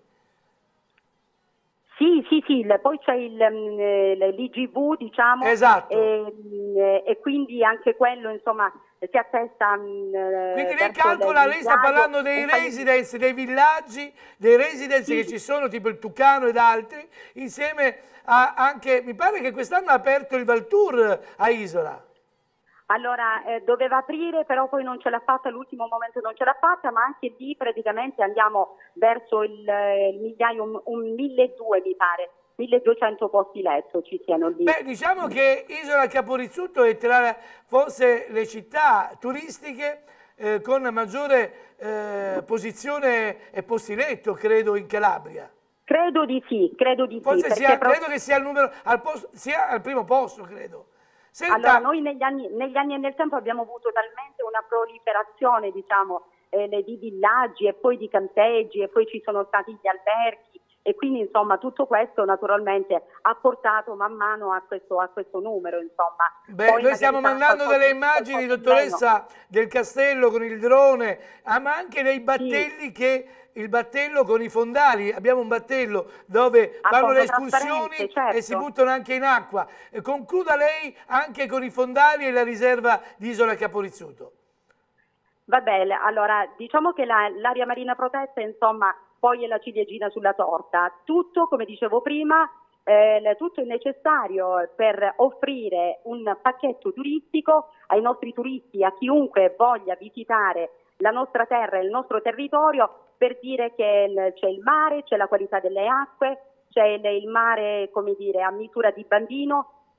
Sì, poi c'è l'IGV, diciamo, esatto. E quindi anche quello, insomma, si attesta. Quindi lei calcola, lei sta parlando dei residence, dei villaggi, dei residence che ci sono, tipo il Tucano ed altri, insieme a anche, mi pare che quest'anno ha aperto il Valtour a Isola. Allora, doveva aprire, però poi non ce l'ha fatta, all'ultimo momento non ce l'ha fatta, ma anche lì praticamente andiamo verso il migliaio, un 1.200 mi pare, 1.200 posti letto ci siano lì. Beh, diciamo che Isola Caporizzuto è tra forse le città turistiche con maggiore posizione e posti letto, credo, in Calabria. Credo di sì. Credo che sia il numero, sia al primo posto, credo. Senta. Allora, noi negli anni e nel tempo abbiamo avuto talmente una proliferazione, diciamo, di villaggi e poi di campeggi, e poi ci sono stati gli alberghi, e quindi insomma tutto questo naturalmente ha portato man mano a questo numero, insomma. Beh, noi stiamo mandando delle immagini, dottoressa, del castello con il drone, ma anche dei battelli il battello con i fondali, abbiamo un battello dove fanno le escursioni, certo, e si buttano anche in acqua. Concluda lei anche con i fondali e la riserva di Isola Caporizzuto. Va bene, allora diciamo che l'area marina protetta, insomma, poi è la ciliegina sulla torta. Tutto, come dicevo prima, tutto è necessario per offrire un pacchetto turistico ai nostri turisti, a chiunque voglia visitare la nostra terra e il nostro territorio, per dire che c'è il mare, c'è la qualità delle acque, c'è il mare, come dire, a misura di bambino,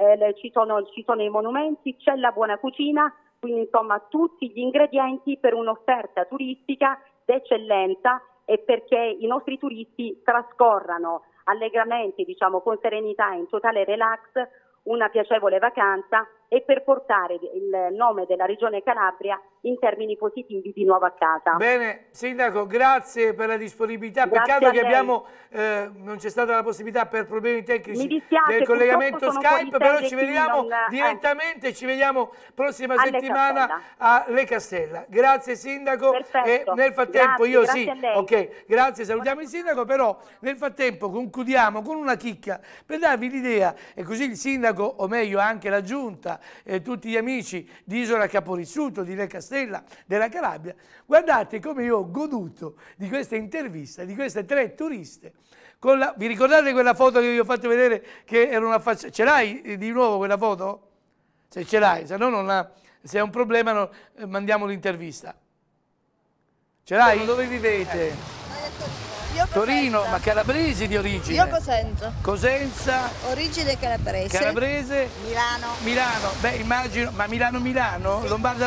ci sono i monumenti, c'è la buona cucina, quindi insomma tutti gli ingredienti per un'offerta turistica d'eccellenza e perché i nostri turisti trascorrano allegramente, diciamo con serenità, in totale relax, una piacevole vacanza e per portare il nome della Regione Calabria in termini positivi di nuovo a casa. Bene, Sindaco, grazie per la disponibilità. Grazie. Peccato che non c'è stata la possibilità per problemi tecnici Mi dispiace, del collegamento purtroppo sono Skype, fuori però sede ci qui, vediamo direttamente, ci vediamo prossima alle settimana Castella. a Le Castella. Grazie Sindaco. Perfetto. E nel frattempo Grazie a lei. ok, grazie, salutiamo il Sindaco, però nel frattempo concludiamo con una chicca per darvi l'idea, e così il Sindaco, o meglio anche la Giunta e tutti gli amici di Isola Caporizzuto, di Le Castella, della Calabria, guardate come io ho goduto di questa intervista, di queste 3 turiste. Vi ricordate quella foto che vi ho fatto vedere che era una faccia? Ce l'hai di nuovo quella foto? Se ce l'hai, se no se è un problema mandiamo l'intervista. Ce l'hai? Dove vivete? Io Torino, ma calabresi di origine? Io Cosenza. Cosenza. Origine calabrese. Calabrese. Milano. Milano, beh immagino, ma Milano? Sì. Lombarda?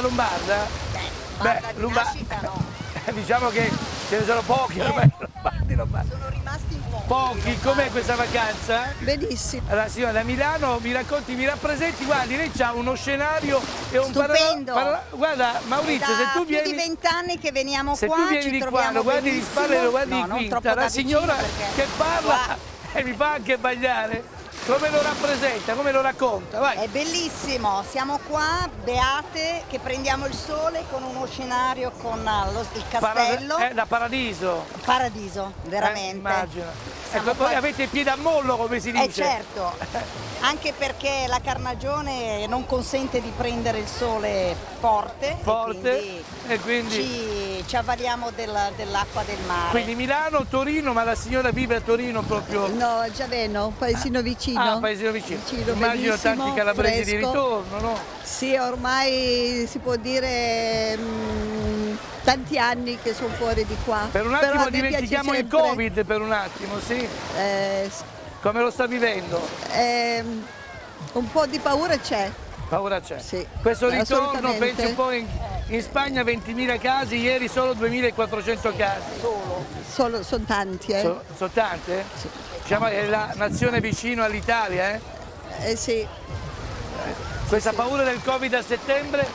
Nascita no. Diciamo che ce ne sono pochi ormai. Sono rimasti pochi. Com'è questa vacanza? Benissimo. Allora signora, da Milano mi racconti, mi rappresenti, guardi, lei c'ha uno scenario e un stupendo. Guarda Maurizio, se tu vieni... più di 20 anni che veniamo se qua, tu vieni ci di troviamo qua, lo guardi di spalle, lo guardi no, di quinta, la signora che parla e mi fa anche sbagliare. Come lo rappresenta, come lo racconta? Vai. È bellissimo, siamo qua, beate, che prendiamo il sole con uno scenario con il castello. Da paradiso. Paradiso, veramente. Immagino. Ecco, poi avete il piede a mollo, come si dice. Certo, anche perché la carnagione non consente di prendere il sole forte. E quindi ci avvaliamo dell'acqua del mare. Quindi Milano, Torino, ma la signora vive a Torino proprio? No, Giaveno, paesino vicino. Ah, paesino vicino. Immagino tanti calabresi di ritorno, no? Sì, ormai si può dire tanti anni che sono fuori di qua. Per un attimo dimentichiamo il Covid, per un attimo, sì? Come lo sta vivendo? Un po' di paura c'è. Paura c'è? Sì. Questo ritorno, pensi un po' in Spagna 20.000 casi, ieri solo 2.400 casi. Sono tanti, Sono tante? Sì. Diciamo è la nazione vicino all'Italia, sì. Questa paura del Covid a settembre?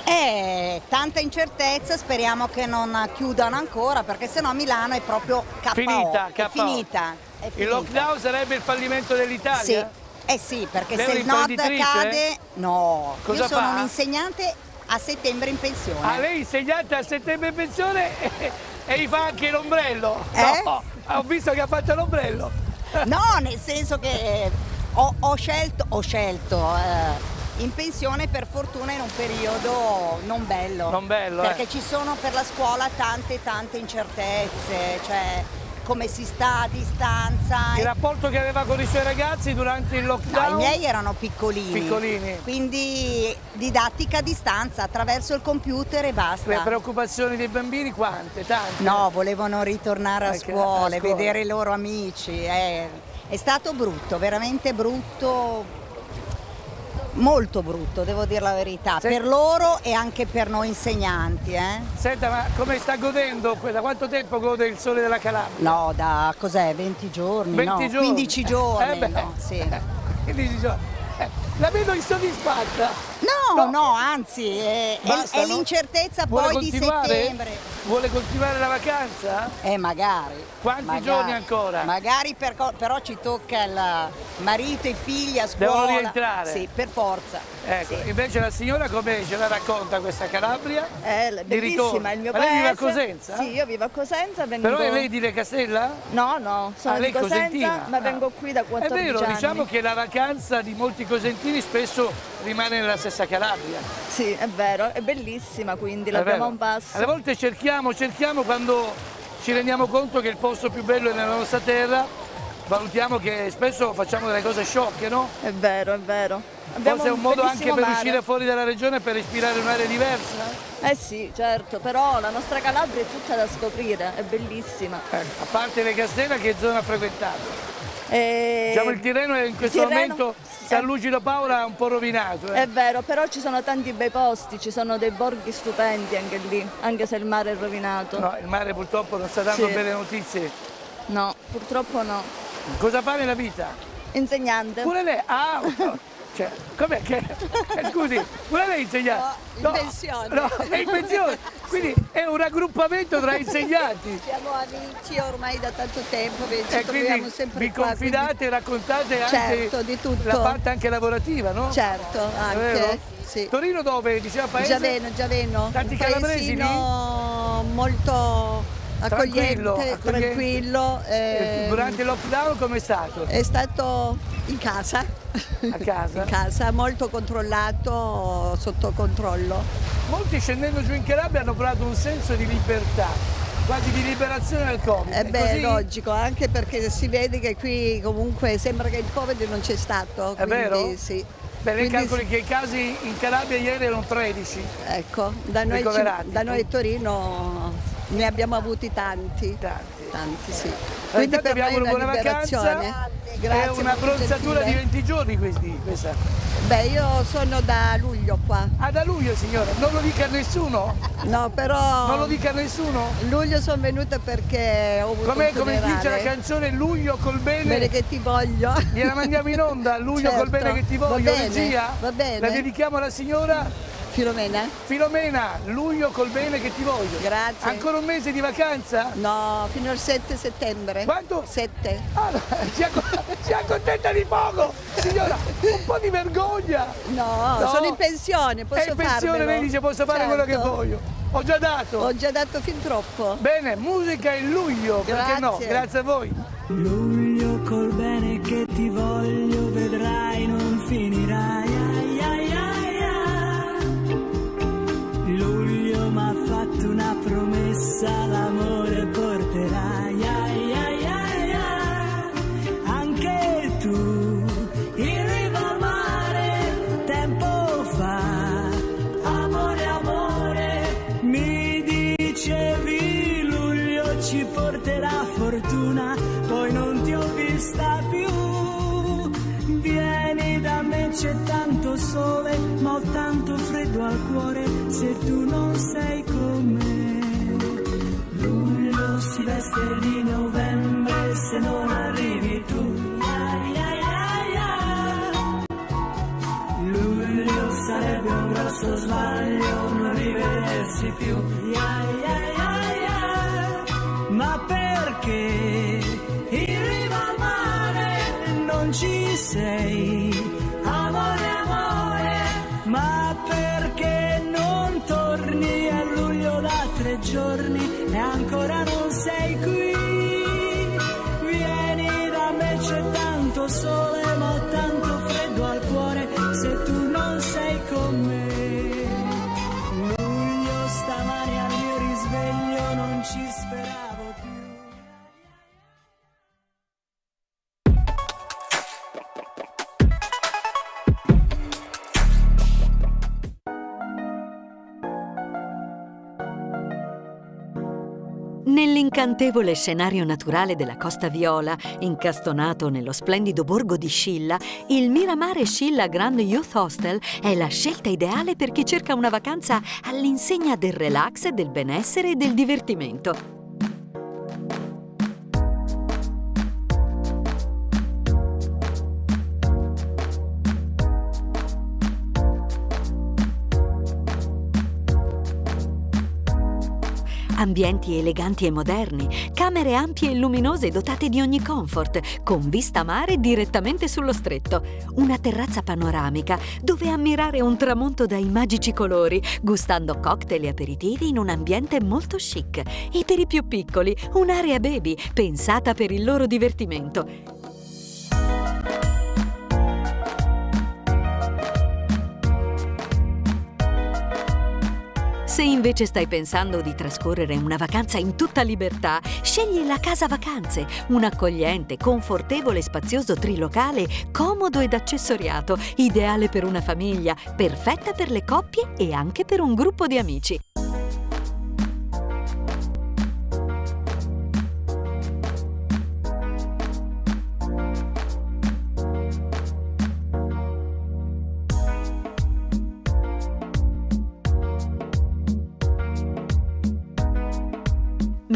Tanta incertezza, speriamo che non chiudano ancora, perché sennò Milano è proprio KO. È finita. Il lockdown sarebbe il fallimento dell'Italia? Sì. Sì, perché se il nord cade... No, cosa io sono fa? un'insegnante a settembre in pensione. Ah, lei insegnante a settembre in pensione e gli fa anche l'ombrello? No, ho visto che ha fatto l'ombrello. No, nel senso che ho scelto in pensione per fortuna in un periodo non bello. Non bello, perché ci sono per la scuola tante incertezze, cioè come si sta a distanza. Il rapporto che aveva con i suoi ragazzi durante il lockdown? No, i miei erano piccolini. Quindi didattica a distanza attraverso il computer e basta. Le preoccupazioni dei bambini quante? Tante? No, volevano ritornare a scuola, vedere i loro amici. È stato brutto, veramente brutto. Molto brutto, devo dire la verità, per loro e anche per noi insegnanti. Senta, ma come sta godendo? Da quanto tempo gode il sole della Calabria? No, da cos'è? 20 giorni? 20 giorni? 15 giorni. No, sì. 15 giorni. La vedo insoddisfatta. No, anzi, è l'incertezza poi di settembre. Vuole continuare la vacanza? Magari. Quanti giorni ancora? Magari, però ci tocca il marito e i figli a scuola. Devono rientrare? Sì, per forza. Ecco, sì. Invece la signora come ce la racconta questa Calabria? Bellissima, il mio paese. Ma lei vive a Cosenza? Sì, io vivo a Cosenza. Però è lei di Le Castella? No, sono di Cosenza, cosentina. Ma vengo qui da 14 anni. È vero, diciamo che la vacanza di molti cosentini spesso rimane nella stessa Calabria. Sì, è vero, è bellissima, quindi l'abbiamo a un passo. Alle volte cerchiamo quando ci rendiamo conto che il posto più bello è nella nostra terra, valutiamo che spesso facciamo delle cose sciocche, no? È vero. Forse è un modo anche per uscire fuori dalla regione, per respirare un'aria diversa? Sì, certo, però la nostra Calabria è tutta da scoprire, è bellissima. A parte Le Castella, che zona frequentate? Diciamo il Tirreno in questo momento, San Lucido Paola è un po' rovinato. È vero, però ci sono tanti bei posti, ci sono dei borghi stupendi anche lì, anche se il mare è rovinato. No, il mare purtroppo non sta dando belle notizie. No, purtroppo no. Cosa fa nella vita? Insegnante. Pure lei? Ah, cioè, com'è che... scusi, pure lei insegna? No, in pensione. No, è in pensione. Quindi è un raggruppamento tra insegnanti. Siamo amici ormai da tanto tempo, ci e troviamo sempre vi qua. confidate e raccontate anche di tutto. La parte anche lavorativa, no? Certo, anche. Sì. Torino dove? Diceva paese? Giaveno. Tanti calabresi lì? Molto... accogliente, tranquillo. Durante il lockdown com'è stato? È stato in casa. A casa? In casa, molto controllato, sotto controllo. Molti scendendo giù in Calabria hanno provato un senso di libertà, quasi di liberazione dal Covid. È logico, anche perché si vede che qui comunque sembra che il Covid non c'è stato. È vero? Sì. Beh, lei calcoli che i casi in Calabria ieri erano 13. Ecco, da noi a Torino ne abbiamo avuti tanti, sì. Quindi per vi auguro buona vacanza. Grazie, è una bronzatura di 20 giorni questa. Beh, io sono da luglio qua. Ah, da luglio signora? Non lo dica a nessuno? No, però... Non lo dica a nessuno? Luglio sono venuta perché ho avuto come dice la canzone Luglio col bene che ti voglio. Gliela mandiamo in onda, Luglio col bene che ti voglio, regia? Va bene. La dedichiamo alla signora? Filomena? Filomena, luglio col bene che ti voglio. Grazie. Ancora un mese di vacanza? No, fino al 7 settembre. Quanto? 7. Ah, si accontenta di poco, signora, un po' di vergogna. No, sono in pensione, posso farlo. È in pensione, lei dice posso fare quello che voglio. Ho già dato. Ho già dato fin troppo. Bene, musica in luglio, perché no? Grazie a voi. Luglio col bene che ti voglio, vedrai non finirai. Luglio m'ha fatto una promessa, l'amore porterai. Anche tu in riva al mare tempo fa. Amore, mi dicevi luglio ci porterà fortuna, poi non ti ho vista più. Vieni da me, c'è tanto sole, ma ho tanto freddo al cuore se tu non sei con me. Luglio si veste di novembre se non arrivi tu. Luglio sarebbe un grosso sbaglio non rivedersi più. Ma perché in riva al mare non ci sei? Amore, ma perché non torni a luglio da 3 giorni e ancora non sei qui? Vieni da me, c'è tanto sole, ma ho tanto freddo al cuore se tu non sei con me. Luglio stamani al mio risveglio non ci speravo più. Nell'incantevole scenario naturale della Costa Viola, incastonato nello splendido borgo di Scilla, il Miramare Scilla Grand Youth Hostel è la scelta ideale per chi cerca una vacanza all'insegna del relax, del benessere e del divertimento. Ambienti eleganti e moderni, camere ampie e luminose dotate di ogni comfort, con vista mare direttamente sullo stretto, una terrazza panoramica dove ammirare un tramonto dai magici colori, gustando cocktail e aperitivi in un ambiente molto chic. E per i più piccoli, un'area baby pensata per il loro divertimento. Se invece stai pensando di trascorrere una vacanza in tutta libertà, scegli la Casa Vacanze, un accogliente, confortevole e spazioso trilocale, comodo ed accessoriato, ideale per una famiglia, perfetta per le coppie e anche per un gruppo di amici.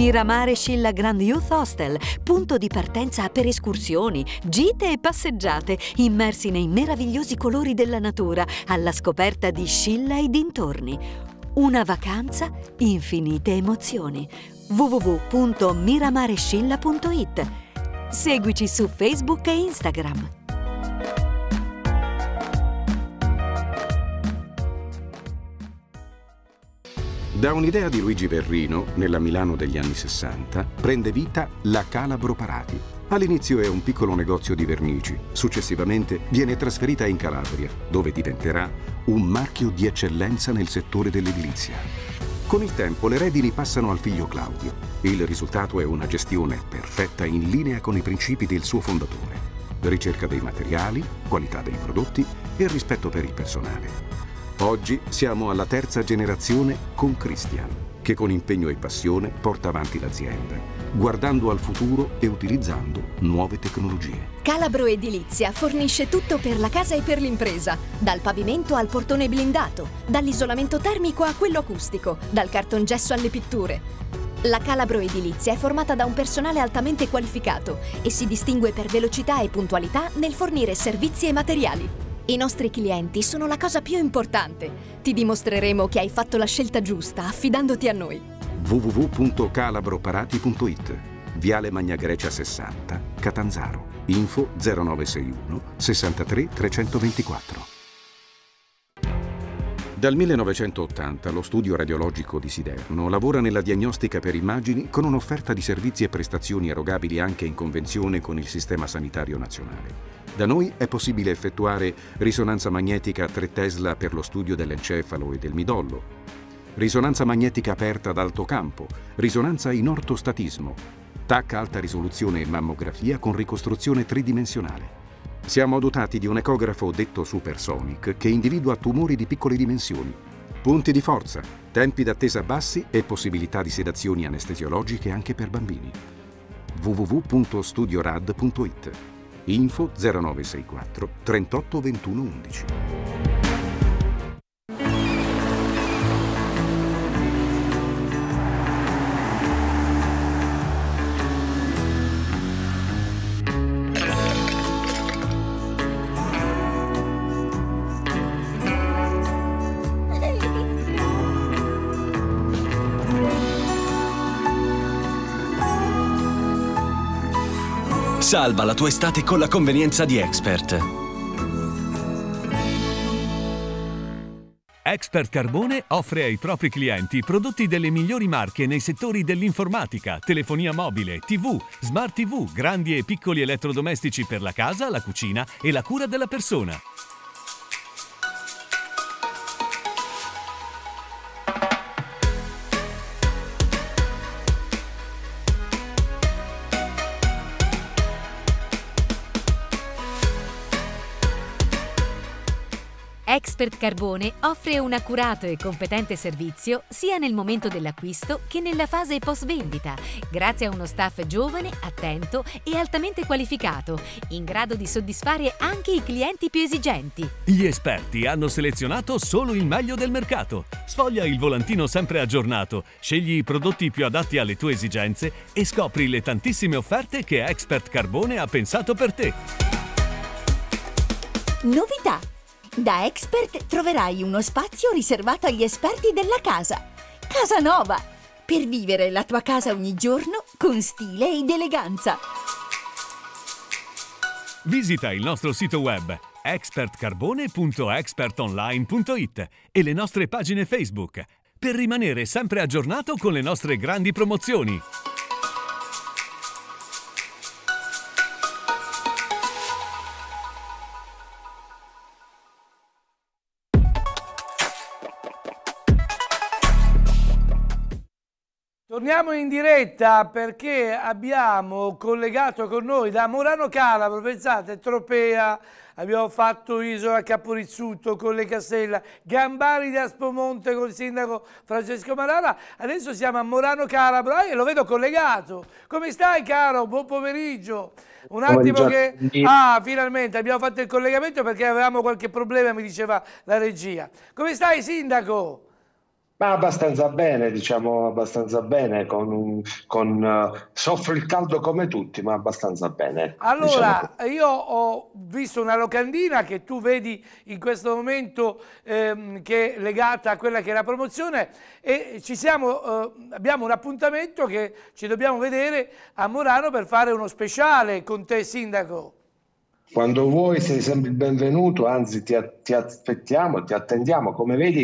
Miramare Scilla Grand Youth Hostel, punto di partenza per escursioni, gite e passeggiate, immersi nei meravigliosi colori della natura, alla scoperta di Scilla e dintorni. Una vacanza, infinite emozioni. www.miramarescilla.it. Seguici su Facebook e Instagram. Da un'idea di Luigi Verrino, nella Milano degli anni 60, prende vita la Calabro Parati. All'inizio è un piccolo negozio di vernici, successivamente viene trasferita in Calabria, dove diventerà un marchio di eccellenza nel settore dell'edilizia. Con il tempo le redini passano al figlio Claudio. Il risultato è una gestione perfetta in linea con i principi del suo fondatore: ricerca dei materiali, qualità dei prodotti e rispetto per il personale. Oggi siamo alla terza generazione con Christian, che con impegno e passione porta avanti l'azienda, guardando al futuro e utilizzando nuove tecnologie. Calabro Edilizia fornisce tutto per la casa e per l'impresa, dal pavimento al portone blindato, dall'isolamento termico a quello acustico, dal cartongesso alle pitture. La Calabro Edilizia è formata da un personale altamente qualificato e si distingue per velocità e puntualità nel fornire servizi e materiali. I nostri clienti sono la cosa più importante. Ti dimostreremo che hai fatto la scelta giusta affidandoti a noi. www.calabroparati.it. Viale Magna Grecia 60, Catanzaro. Info 0961 63 324. Dal 1980 lo studio radiologico di Siderno lavora nella diagnostica per immagini con un'offerta di servizi e prestazioni erogabili anche in convenzione con il Sistema Sanitario Nazionale. Da noi è possibile effettuare risonanza magnetica a 3 Tesla per lo studio dell'encefalo e del midollo, risonanza magnetica aperta ad alto campo, risonanza in ortostatismo, TAC alta risoluzione e mammografia con ricostruzione tridimensionale. Siamo dotati di un ecografo detto Supersonic che individua tumori di piccole dimensioni, punti di forza, tempi d'attesa bassi e possibilità di sedazioni anestesiologiche anche per bambini. www.studiorad.it. Info 0964 38 21 11. Salva la tua estate con la convenienza di Expert. Expert Carbone offre ai propri clienti prodotti delle migliori marche nei settori dell'informatica, telefonia mobile, TV, smart TV, grandi e piccoli elettrodomestici per la casa, la cucina e la cura della persona. Expert Carbone offre un accurato e competente servizio sia nel momento dell'acquisto che nella fase post-vendita, grazie a uno staff giovane, attento e altamente qualificato, in grado di soddisfare anche i clienti più esigenti. Gli esperti hanno selezionato solo il meglio del mercato. Sfoglia il volantino sempre aggiornato, scegli i prodotti più adatti alle tue esigenze e scopri le tantissime offerte che Expert Carbone ha pensato per te. Novità! Da Expert troverai uno spazio riservato agli esperti della casa. Casa Nova, per vivere la tua casa ogni giorno con stile ed eleganza. Visita il nostro sito web expertcarbone.expertonline.it e le nostre pagine Facebook per rimanere sempre aggiornato con le nostre grandi promozioni. Torniamo in diretta perché abbiamo collegato con noi da Murano Calabro, pensate, Tropea, abbiamo fatto Isola Caporizzuto, Colle Castella, Gambari di Aspromonte con il sindaco Francesco Marara, adesso siamo a Murano Calabro e lo vedo collegato. Come stai caro? Buon pomeriggio. Un attimo che... Ah, finalmente abbiamo fatto il collegamento perché avevamo qualche problema, mi diceva la regia. Come stai sindaco? Ma abbastanza bene, diciamo abbastanza bene, soffro il caldo come tutti, ma abbastanza bene. Allora, diciamo. io ho visto una locandina che tu vedi in questo momento che è legata a quella che è la promozione e abbiamo un appuntamento che ci dobbiamo vedere a Morano per fare uno speciale con te, sindaco. Quando vuoi sei sempre il benvenuto, anzi ti aspettiamo, ti attendiamo. Come vedi,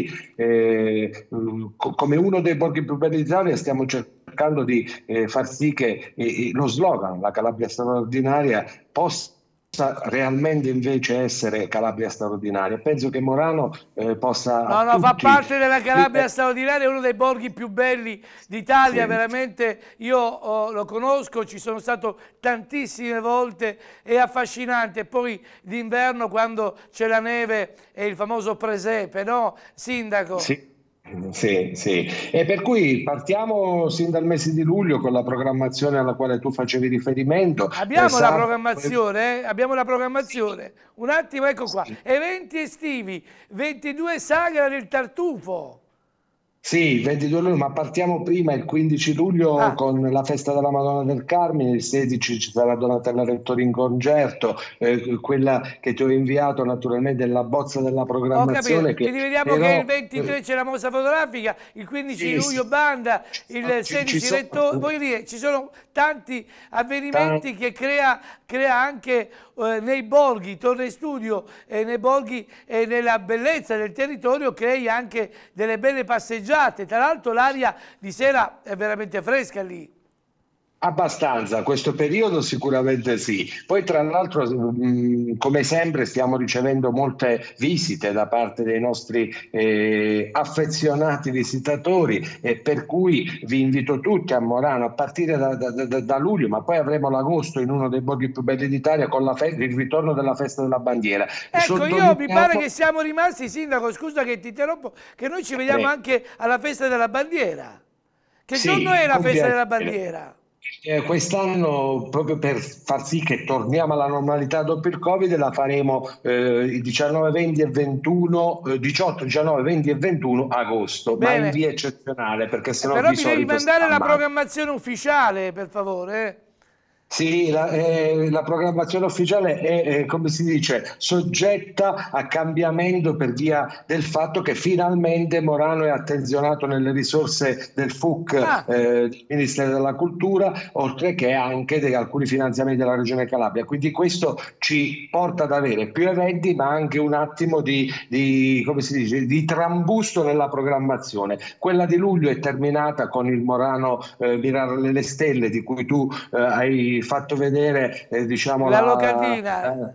come uno dei borghi più belli d'Italia stiamo cercando di far sì che lo slogan, la Calabria straordinaria, possa realmente invece essere Calabria straordinaria. Penso che Morano possa... No, fa parte della Calabria straordinaria, è uno dei borghi più belli d'Italia, sì. Veramente io lo conosco, ci sono stato tantissime volte, è affascinante. Poi d'inverno quando c'è la neve e il famoso presepe, no, sindaco? Sì. Sì, sì, e per cui partiamo sin dal mese di luglio con la programmazione alla quale tu facevi riferimento. Abbiamo la programmazione, abbiamo la programmazione. Un attimo, ecco qua. Eventi estivi, 22 Sagra del Tartufo. Sì, il 22 luglio, ma partiamo prima, il 15 luglio con la festa della Madonna del Carmine, il 16 ci sarà Donatella Rettori in concerto, quella che ti ho inviato naturalmente è la bozza della programmazione. Quindi vediamo che il 23 c'è la mostra fotografica, il 15 luglio banda, il 16 Rettori, voglio dire, ci sono tanti avvenimenti che crea anche nei borghi, torna in studio, nei borghi e nella bellezza del territorio crei anche delle belle passeggiate. Tra l'altro l'aria di sera è veramente fresca lì. Abbastanza, questo periodo sicuramente sì. Poi tra l'altro come sempre stiamo ricevendo molte visite da parte dei nostri affezionati visitatori e per cui vi invito tutti a Morano a partire da luglio, ma poi avremo l'agosto in uno dei borghi più belli d'Italia con il ritorno della festa della bandiera. Ecco, io mi pare che siamo rimasti, sindaco, scusa che ti interrompo, che noi ci vediamo anche alla festa della bandiera. Che giorno è la festa della bandiera? Quest'anno, proprio per far sì che torniamo alla normalità dopo il Covid, la faremo il 19, 20 e 21, 18, 19, 20 e 21 agosto. Bene. Ma in via eccezionale, perché sennò però mi devi mandare la programmazione ufficiale, per favore. Sì, la programmazione ufficiale è, come si dice, soggetta a cambiamento per via del fatto che finalmente Morano è attenzionato nelle risorse del FUC del Ministero della Cultura, oltre che anche di alcuni finanziamenti della Regione Calabria. Quindi questo ci porta ad avere più eventi, ma anche un attimo come si dice, di trambusto nella programmazione. Quella di luglio è terminata con il Morano Mirare le Stelle, di cui tu hai fatto vedere diciamo la locandina.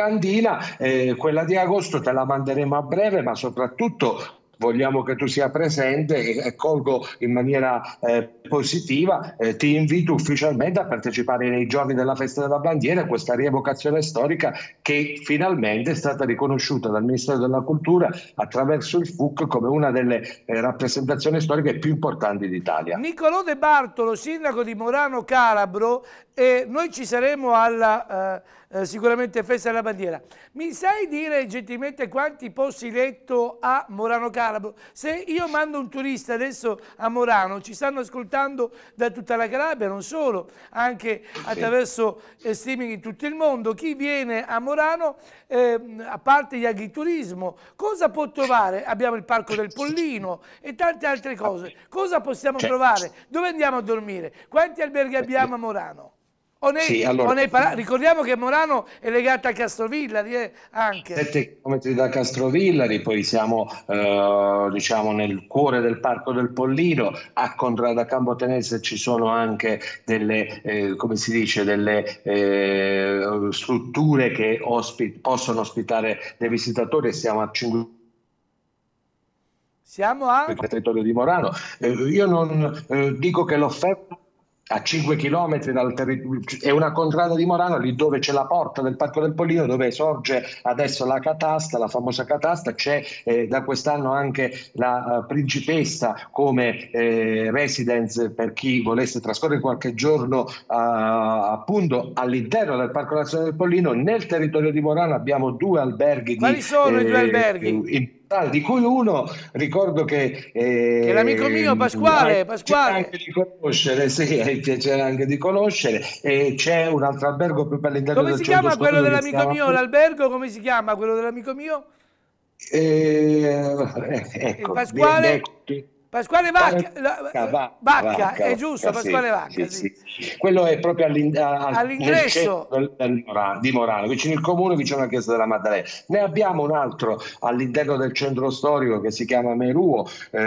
Quella di agosto te la manderemo a breve, ma soprattutto vogliamo che tu sia presente e colgo in maniera positiva, ti invito ufficialmente a partecipare nei giorni della festa della bandiera, questa rievocazione storica che finalmente è stata riconosciuta dal Ministero della Cultura attraverso il FUC come una delle rappresentazioni storiche più importanti d'Italia. Nicolò De Bartolo, sindaco di Morano Calabro, e noi ci saremo alla sicuramente festa della bandiera. Mi sai dire gentilmente quanti posti letto a Morano Calabro? Se io mando un turista adesso a Morano, ci stanno ascoltando da tutta la Calabria, non solo, anche attraverso streaming in tutto il mondo. Chi viene a Morano, a parte gli agriturismo, cosa può trovare? Abbiamo il Parco del Pollino e tante altre cose. Cosa possiamo trovare? Dove andiamo a dormire? Quanti alberghi abbiamo a Morano? Ricordiamo che Morano è legata a Castrovillari anche. 7 chilometri da Castrovillari, poi siamo diciamo nel cuore del Parco del Pollino. A Contrada Campotenese ci sono anche delle come si dice, delle strutture che possono ospitare dei visitatori, e siamo a 5 il territorio di Morano. Io non dico che l'offerta a 5 chilometri dal territorio è una contrada di Morano, lì dove c'è la porta del Parco del Pollino, dove sorge adesso la catasta, la famosa catasta. C'è da quest'anno anche la Principessa come residence per chi volesse trascorrere qualche giorno appunto all'interno del Parco Nazionale del Pollino. Nel territorio di Morano abbiamo 2 alberghi. Quali sono i 2 alberghi? di cui uno ricordo che l'amico mio Pasquale anche di conoscere, sì, è il piacere anche di conoscere, e c'è un altro albergo proprio all'interno come del si chiama centro quello storico dell'amico mio, l'albergo come si chiama quello dell'amico mio? Ecco, Pasquale Vacca, è giusto, Pasquale sì, Vacca. sì. Quello è proprio all'ingresso di Morano, vicino il comune, vicino alla chiesa della Maddalena. Ne abbiamo un altro all'interno del centro storico che si chiama Meruo,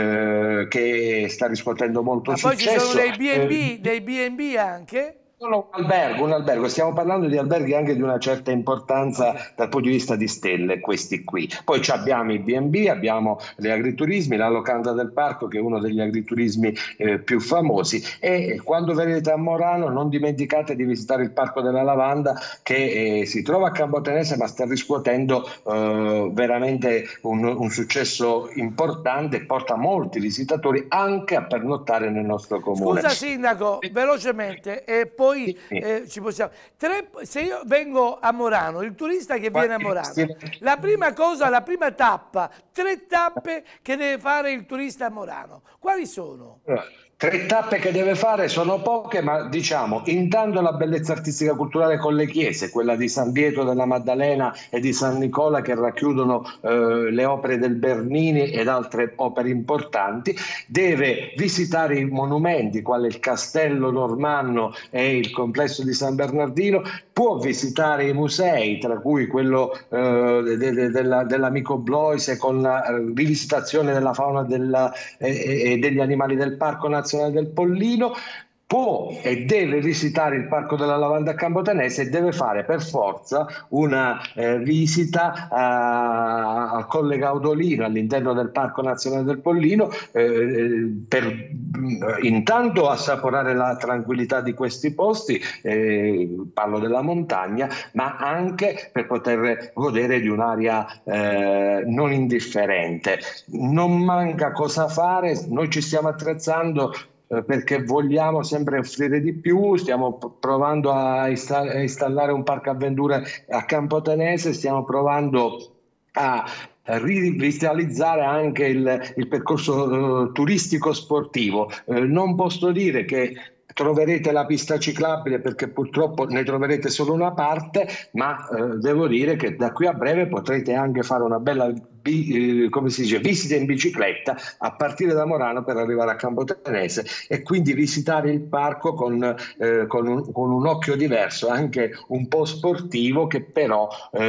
che sta riscuotendo molto successo. Poi ci sono dei B&B anche? Un albergo, stiamo parlando di alberghi anche di una certa importanza dal punto di vista di stelle, questi qui. Poi abbiamo i B&B, abbiamo gli agriturismi, la locanda del parco che è uno degli agriturismi più famosi, e quando venite a Morano non dimenticate di visitare il Parco della Lavanda che si trova a Campotenese ma sta riscuotendo veramente un successo importante, porta molti visitatori anche a pernottare nel nostro comune. Scusa Sindaco, velocemente, e poi ci possiamo. Se io vengo a Morano, il turista che viene a Morano, la prima tappa, 3 tappe che deve fare il turista a Morano, quali sono? 3 tappe che deve fare sono poche, ma diciamo intanto la bellezza artistica culturale con le chiese, quella di San Pietro della Maddalena e di San Nicola, che racchiudono le opere del Bernini ed altre opere importanti. Deve visitare i monumenti quale il Castello Normanno e il complesso di San Bernardino, può visitare i musei, tra cui quello dell'amico Bloise, con la rivisitazione della fauna e degli animali del Parco Nazionale del Pollino. Può e deve visitare il Parco della Lavanda a Campotenese e deve fare per forza una visita al Colle Gaudolino all'interno del Parco Nazionale del Pollino, per intanto assaporare la tranquillità di questi posti, parlo della montagna, ma anche per poter godere di un'area non indifferente. Non manca cosa fare, noi ci stiamo attrezzando perché vogliamo sempre offrire di più, stiamo provando a installare un parco avventure a Campotenese, stiamo provando a rivitalizzare anche il percorso turistico sportivo. Non posso dire che troverete la pista ciclabile perché purtroppo ne troverete solo una parte, ma devo dire che da qui a breve potrete anche fare una bella visita in bicicletta a partire da Morano per arrivare a Campotenese, e quindi visitare il parco con un occhio diverso, anche un po' sportivo, che però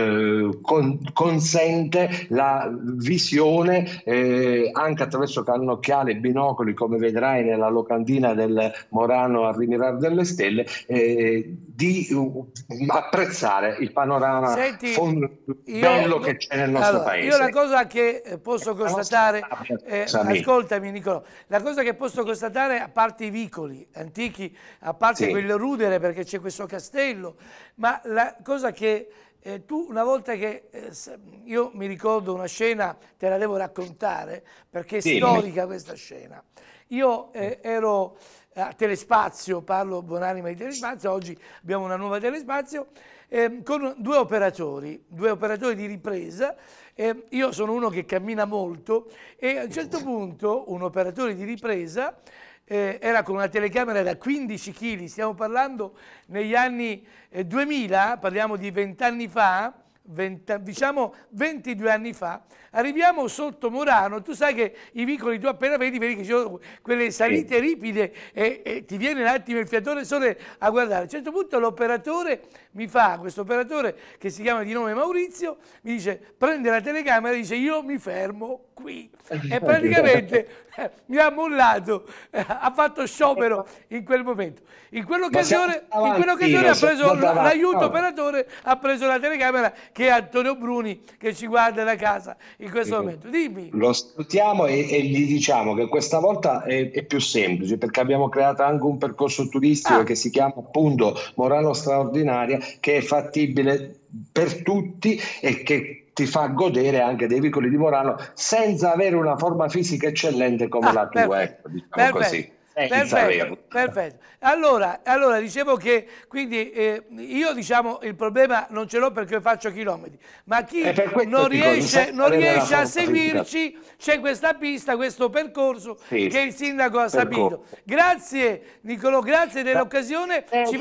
consente la visione anche attraverso cannocchiale e binocoli, come vedrai nella locandina del Morano a Rimirar delle Stelle, di apprezzare il panorama bello che c'è nel nostro paese. Io la cosa che posso constatare, ascoltami Nicolò, la cosa che posso constatare, a parte i vicoli antichi, a parte quel rudere perché c'è questo castello, ma la cosa che tu una volta che io mi ricordo una scena, te la devo raccontare perché è storica questa scena. Io ero a Telespazio, parlo buonanima di Telespazio, oggi abbiamo una nuova Telespazio, con due operatori di ripresa. Io sono uno che cammina molto e a un certo punto un operatore di ripresa era con una telecamera da 15 kg, stiamo parlando negli anni 2000, parliamo di 20 anni fa, diciamo 22 anni fa, arriviamo sotto Morano, tu sai che i vicoli tu appena vedi che ci sono quelle salite ripide e ti viene un attimo il fiatore sole a guardare. A un certo punto l'operatore questo operatore che si chiama di nome Maurizio, mi dice, prende la telecamera e dice io mi fermo qui, e praticamente mi ha mollato, ha fatto sciopero in quel momento. In quell'occasione ha preso l'aiuto operatore, ha preso la telecamera, che è Antonio Bruni che ci guarda da casa in questo momento. Dimmi. Lo salutiamo e gli diciamo che questa volta è più semplice, perché abbiamo creato anche un percorso turistico che si chiama appunto Morano Straordinaria, che è fattibile per tutti e che ti fa godere anche dei vicoli di Morano senza avere una forma fisica eccellente come la tua, diciamo così. Perfetto. Allora, dicevo che quindi io diciamo il problema non ce l'ho perché faccio chilometri, ma chi non riesce a seguirci, c'è questa pista, questo percorso che il sindaco ha stabilito. Grazie Nicolò, grazie dell'occasione, ci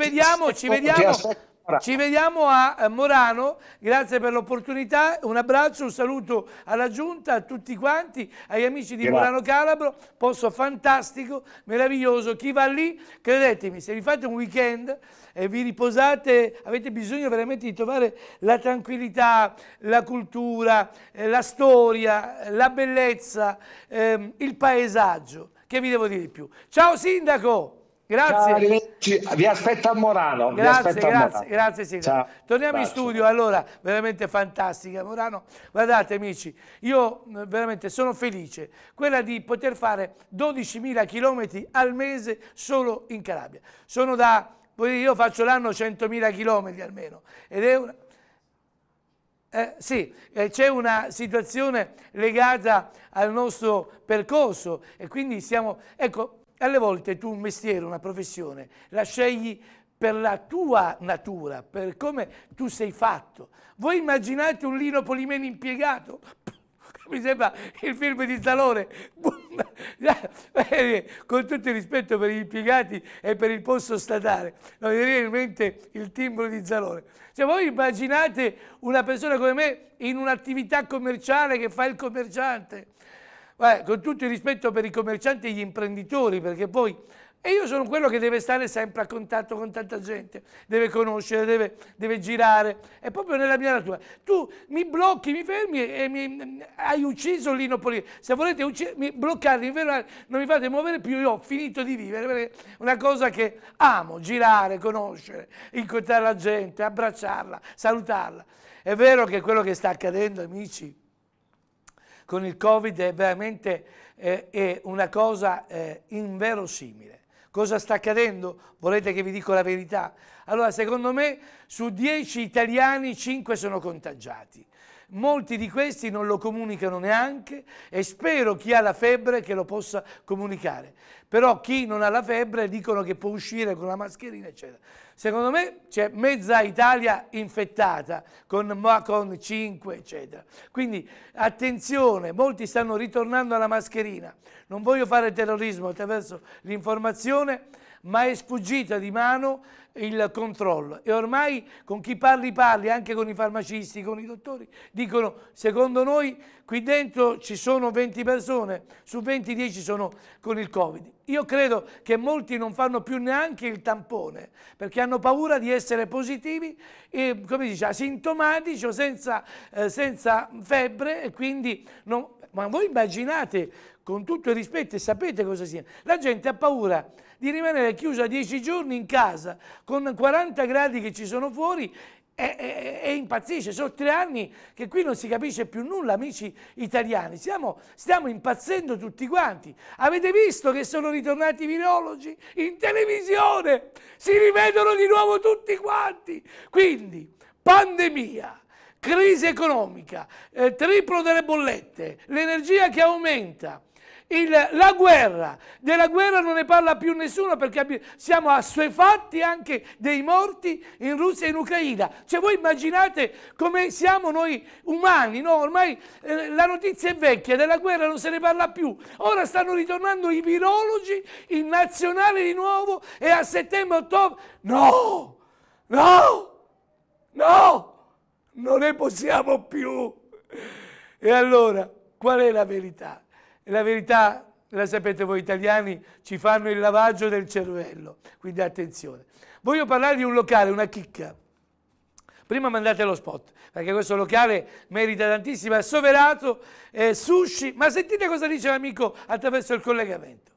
vediamo a Morano, grazie per l'opportunità, un abbraccio, un saluto alla giunta, a tutti quanti, agli amici di Murano Calabro, posto fantastico, meraviglioso, chi va lì, credetemi, se vi fate un weekend e vi riposate, avete bisogno veramente di trovare la tranquillità, la cultura, la storia, la bellezza, il paesaggio, che vi devo dire di più. Ciao Sindaco! Grazie. Ciao, vi aspetto a Morano. Grazie Sindaco. Torniamo in studio, allora, veramente fantastica Morano. Guardate amici, io veramente sono felice, quella di poter fare 12.000 chilometri al mese solo in Calabria. Io faccio l'anno 100.000 chilometri almeno, ed è una... sì, c'è una situazione legata al nostro percorso e quindi siamo... Ecco, alle volte tu un mestiere, una professione, la scegli per la tua natura, per come tu sei fatto. Voi immaginate un Lino Polimeni impiegato? Mi sembra il film di Zalone. Con tutto il rispetto per gli impiegati e per il posto statale, non mi viene in mente il timbro di Zalone. Cioè, voi immaginate una persona come me in un'attività commerciale che fa il commerciante? Con tutto il rispetto per i commercianti e gli imprenditori, perché poi... E io sono quello che deve stare sempre a contatto con tanta gente, deve conoscere, deve girare, è proprio nella mia natura. Tu mi blocchi, mi fermi e hai ucciso Lino Polimeni. Se volete bloccarmi, non mi fate muovere più, io ho finito di vivere, perché è una cosa che amo, girare, conoscere, incontrare la gente, abbracciarla, salutarla. È vero che quello che sta accadendo, amici, con il Covid è veramente è una cosa inverosimile. Cosa sta accadendo? Volete che vi dico la verità? Allora, secondo me, su 10 italiani 5 sono contagiati. Molti di questi non lo comunicano neanche e spero chi ha la febbre che lo possa comunicare. Però chi non ha la febbre dicono che può uscire con la mascherina, eccetera. Secondo me c'è mezza Italia infettata con 5, eccetera. Quindi attenzione, molti stanno ritornando alla mascherina. Non voglio fare terrorismo attraverso l'informazione, ma è sfuggita di mano il controllo e ormai con chi parli, anche con i farmacisti, con i dottori, dicono secondo noi qui dentro ci sono 20 persone, su 20 10 sono con il Covid. Io credo che molti non fanno più neanche il tampone perché hanno paura di essere positivi, e, come dice, asintomatici o senza febbre, e quindi non... Ma voi immaginate, con tutto il rispetto, e sapete cosa sia, la gente ha paura di rimanere chiusa 10 giorni in casa con 40 gradi che ci sono fuori e impazzisce. Sono 3 anni che qui non si capisce più nulla, amici italiani. Stiamo impazzendo tutti quanti. Avete visto che sono ritornati i virologi in televisione? Si rivedono di nuovo tutti quanti. Quindi, pandemia, crisi economica, triplo delle bollette, l'energia che aumenta, la guerra, della guerra non ne parla più nessuno perché siamo assuefatti anche dei morti in Russia e in Ucraina. Cioè voi immaginate come siamo noi umani, no? Ormai la notizia è vecchia, della guerra non se ne parla più. Ora stanno ritornando i virologi in nazionale di nuovo e a settembre-ottobre... No! No! No! Non ne possiamo più. E allora, qual è la verità? La verità, la sapete voi italiani, ci fanno il lavaggio del cervello, quindi attenzione. Voglio parlare di un locale, una chicca. Prima mandate lo spot, perché questo locale merita tantissimo, è Soverato, sushi, ma sentite cosa dice l'amico attraverso il collegamento.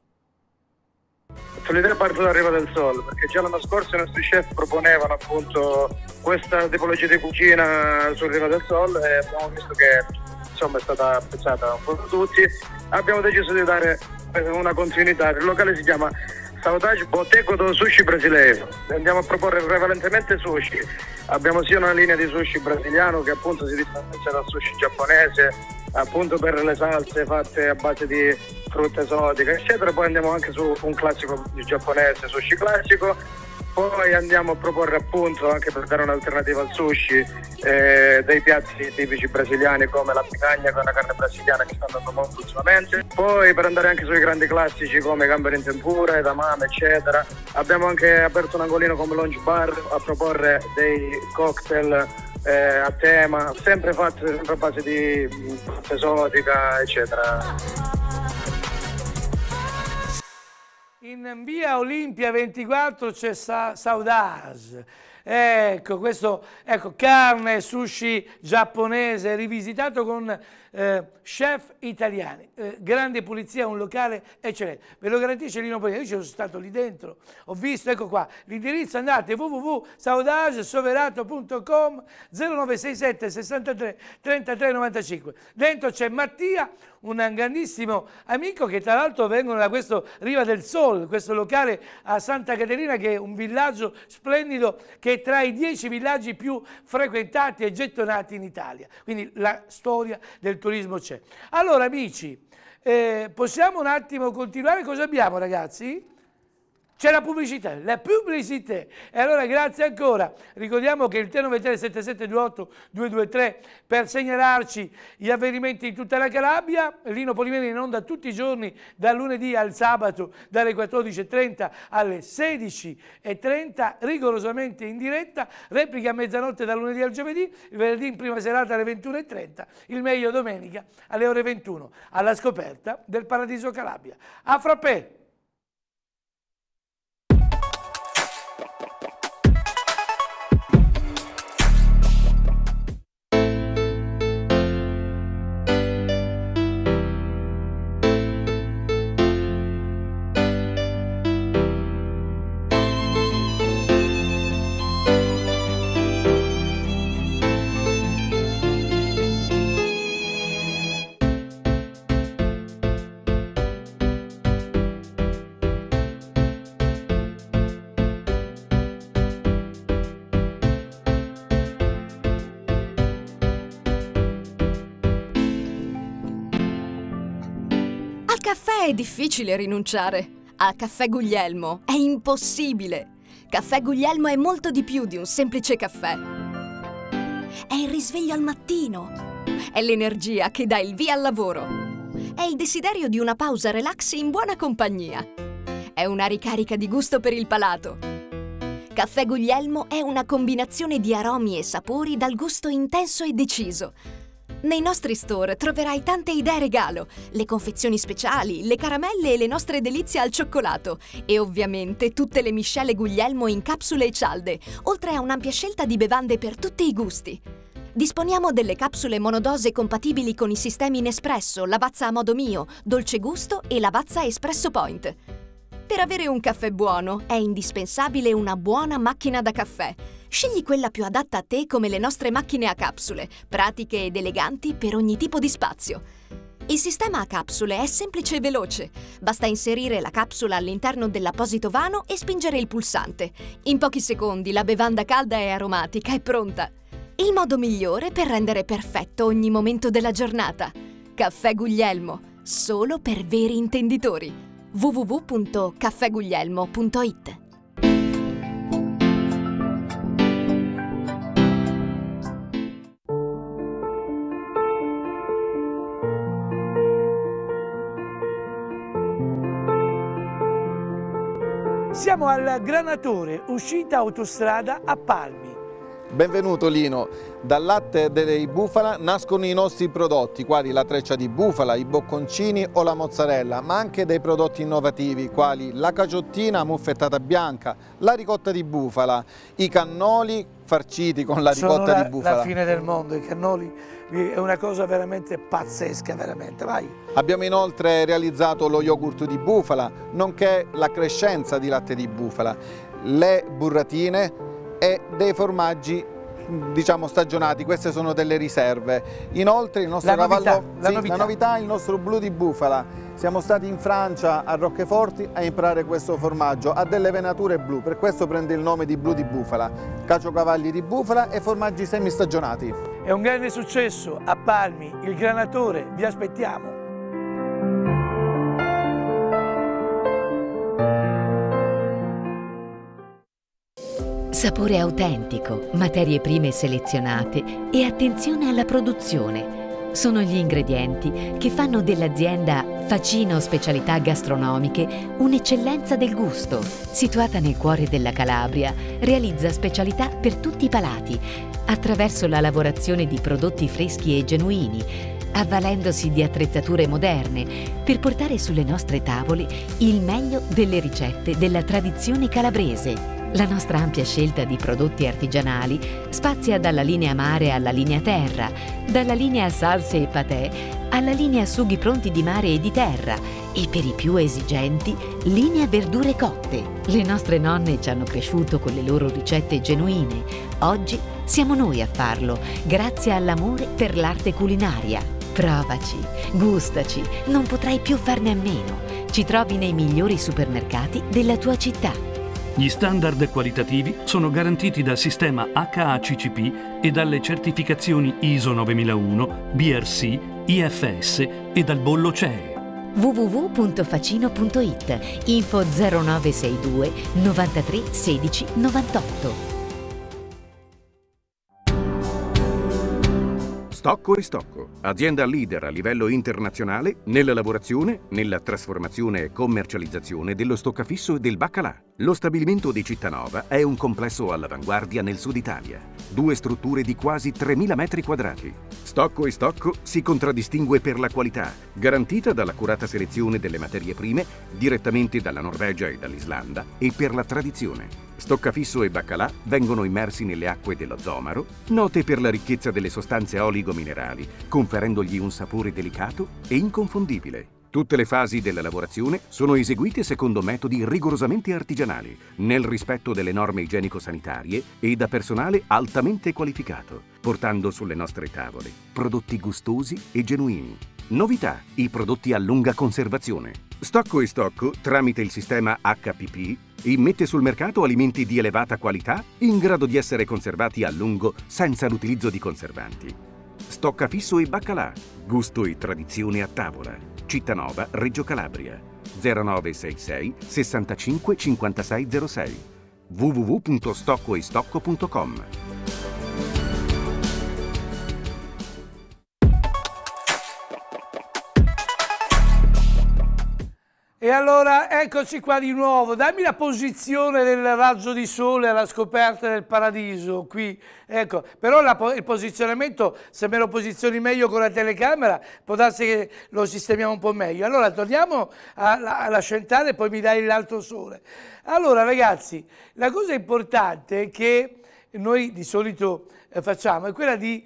L'idea parte da Riva del Sol, perché già l'anno scorso i nostri chef proponevano appunto questa tipologia di cucina su Riva del Sol e abbiamo visto che insomma è stata apprezzata un po' da tutti. Abbiamo deciso di dare una continuità. Il locale si chiama Sabotage Boteco do Sushi Brasileiro. Andiamo a proporre prevalentemente sushi. Abbiamo sia una linea di sushi brasiliano che appunto si differenzia dal sushi giapponese appunto per le salse fatte a base di frutta esotica, eccetera. Poi andiamo anche su un classico giapponese, sushi classico. Poi andiamo a proporre, appunto, anche per dare un'alternativa al sushi, dei piatti tipici brasiliani come la picanha, che è una carne brasiliana che sta andando molto ultimamente. Poi per andare anche sui grandi classici come gamberi in tempura, edamame, eccetera. Abbiamo anche aperto un angolino come Lounge Bar a proporre dei cocktail a tema, sempre fatti a base di frutta esotica, eccetera. In via Olimpia 24 c'è Saudage. Ecco, questo, ecco, carne, sushi giapponese rivisitato con chef italiani. Grande pulizia, un locale eccellente. Ve lo garantisce Lino Polini. Io ci sono stato lì dentro, ho visto, ecco qua, l'indirizzo, andate www.saudagesoverato.com 0967 63 33 95. Dentro c'è Mattia, un grandissimo amico che tra l'altro vengono da questo Riva del Sol, questo locale a Santa Caterina, che è un villaggio splendido che è tra i 10 villaggi più frequentati e gettonati in Italia. Quindi la storia del turismo c'è. Allora amici, possiamo un attimo continuare? Cosa abbiamo, ragazzi? C'è la pubblicità, E allora grazie ancora. Ricordiamo che il 393 7728 223 per segnalarci gli avvenimenti in tutta la Calabria. Lino Polimeni in onda tutti i giorni, dal lunedì al sabato, dalle 14:30 alle 16:30, rigorosamente in diretta. Replica a mezzanotte dal lunedì al giovedì, il venerdì in prima serata alle 21:30, il meglio domenica alle ore 21, alla scoperta del Paradiso Calabria. A frappè! È difficile rinunciare. A Caffè Guglielmo è impossibile. Caffè Guglielmo è molto di più di un semplice caffè. È il risveglio al mattino. È l'energia che dà il via al lavoro. È il desiderio di una pausa relax in buona compagnia. È una ricarica di gusto per il palato. Caffè Guglielmo è una combinazione di aromi e sapori dal gusto intenso e deciso. Nei nostri store troverai tante idee regalo, le confezioni speciali, le caramelle e le nostre delizie al cioccolato e ovviamente tutte le miscele Guglielmo in capsule e cialde, oltre a un'ampia scelta di bevande per tutti i gusti. Disponiamo delle capsule monodose compatibili con i sistemi Nespresso, Lavazza a modo mio, Dolce Gusto e Lavazza Espresso Point. Per avere un caffè buono è indispensabile una buona macchina da caffè. Scegli quella più adatta a te come le nostre macchine a capsule, pratiche ed eleganti per ogni tipo di spazio. Il sistema a capsule è semplice e veloce. Basta inserire la capsula all'interno dell'apposito vano e spingere il pulsante. In pochi secondi la bevanda calda e aromatica è pronta. Il modo migliore per rendere perfetto ogni momento della giornata. Caffè Guglielmo, solo per veri intenditori. www.caffeguglielmo.it. Siamo al Granatore, uscita autostrada a Palmi. Benvenuto Lino, dal latte dei bufala nascono i nostri prodotti, quali la treccia di bufala, i bocconcini o la mozzarella, ma anche dei prodotti innovativi, quali la caciottina muffettata bianca, la ricotta di bufala, i cannoli farciti con la ricotta di bufala. La fine del mondo, i cannoli è una cosa veramente pazzesca, veramente, vai. Abbiamo inoltre realizzato lo yogurt di bufala, nonché la crescenza di latte di bufala, le burratine e dei formaggi diciamo stagionati, queste sono delle riserve. Inoltre il nostro la novità è il nostro blu di bufala. Siamo stati in Francia a Roccheforti a imparare questo formaggio, ha delle venature blu, per questo prende il nome di blu di bufala, caciocavalli di bufala e formaggi semistagionati. È un grande successo a Palmi, il Granatore, vi aspettiamo. Sapore autentico, materie prime selezionate e attenzione alla produzione sono gli ingredienti che fanno dell'azienda Facino Specialità Gastronomiche un'eccellenza del gusto. Situata nel cuore della Calabria, realizza specialità per tutti i palati attraverso la lavorazione di prodotti freschi e genuini, avvalendosi di attrezzature moderne per portare sulle nostre tavole il meglio delle ricette della tradizione calabrese. La nostra ampia scelta di prodotti artigianali spazia dalla linea mare alla linea terra, dalla linea salse e patè alla linea sughi pronti di mare e di terra e per i più esigenti linea verdure cotte. Le nostre nonne ci hanno cresciuto con le loro ricette genuine. Oggi siamo noi a farlo, grazie all'amore per l'arte culinaria. Provaci, gustaci, non potrai più farne a meno. Ci trovi nei migliori supermercati della tua città. Gli standard qualitativi sono garantiti dal sistema HACCP e dalle certificazioni ISO 9001, BRC, IFS e dal bollo CE. www.facino.it, info 0962 93 16 98. Stocco e Stocco, azienda leader a livello internazionale nella lavorazione, nella trasformazione e commercializzazione dello stoccafisso e del baccalà. Lo stabilimento di Cittanova è un complesso all'avanguardia nel sud Italia. 2 strutture di quasi 3.000 metri quadrati. Stocco e Stocco si contraddistingue per la qualità, garantita dall'accurata selezione delle materie prime direttamente dalla Norvegia e dall'Islanda, e per la tradizione. Stoccafisso e baccalà vengono immersi nelle acque dello Zomaro, note per la ricchezza delle sostanze oligominerali, conferendogli un sapore delicato e inconfondibile. Tutte le fasi della lavorazione sono eseguite secondo metodi rigorosamente artigianali, nel rispetto delle norme igienico-sanitarie e da personale altamente qualificato, portando sulle nostre tavole prodotti gustosi e genuini. Novità: i prodotti a lunga conservazione. Stocco e Stocco, tramite il sistema HPP, immette sul mercato alimenti di elevata qualità in grado di essere conservati a lungo senza l'utilizzo di conservanti. Stoccafisso e baccalà, gusto e tradizione a tavola. Cittanova, Reggio Calabria. 0966 65 5606. www.stoccoestocco.com. E allora eccoci qua di nuovo, dammi la posizione del raggio di sole alla scoperta del paradiso qui, ecco, però il posizionamento, se me lo posizioni meglio con la telecamera, può darsi che lo sistemiamo un po' meglio. Allora torniamo alla Centrale e poi mi dai l'altro sole. Allora ragazzi, la cosa importante che noi di solito facciamo è quella di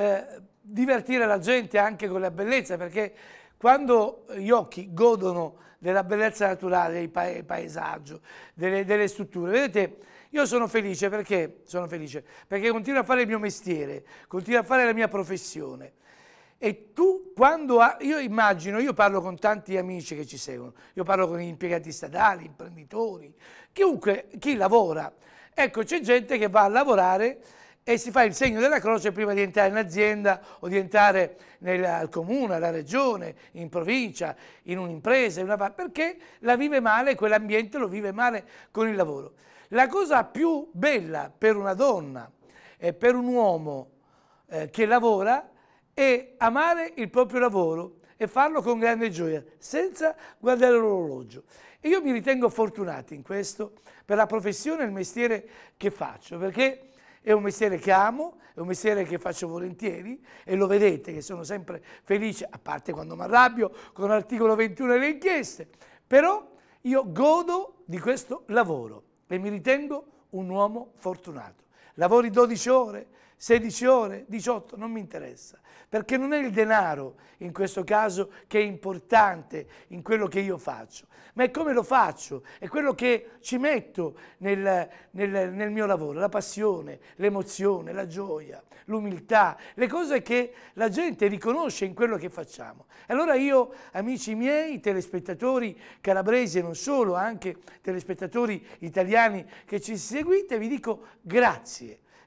divertire la gente anche con la bellezza, perché quando gli occhi godono della bellezza naturale, del paesaggio, delle strutture. Vedete, io sono felice perché continuo a fare il mio mestiere, continuo a fare la mia professione. E tu quando io immagino, io parlo con tanti amici che ci seguono, io parlo con gli impiegati statali, imprenditori, chiunque, chi lavora. Ecco, c'è gente che va a lavorare e si fa il segno della croce prima di entrare in azienda o di entrare al comune, alla regione, in provincia, in un'impresa, perché la vive male, quell'ambiente lo vive male con il lavoro. La cosa più bella per una donna e per un uomo che lavora è amare il proprio lavoro e farlo con grande gioia, senza guardare l'orologio. E io mi ritengo fortunato in questo, per la professione e il mestiere che faccio, perché è un mestiere che amo, è un mestiere che faccio volentieri e lo vedete che sono sempre felice, a parte quando mi arrabbio con l'articolo 21 e le inchieste, però io godo di questo lavoro e mi ritengo un uomo fortunato. Lavori 12 ore, 16 ore, 18, non mi interessa, perché non è il denaro in questo caso che è importante in quello che io faccio, ma è come lo faccio, è quello che ci metto nel mio lavoro, la passione, l'emozione, la gioia, l'umiltà, le cose che la gente riconosce in quello che facciamo. Allora io, amici miei, telespettatori calabresi e non solo, anche telespettatori italiani che ci seguite, vi dico grazie.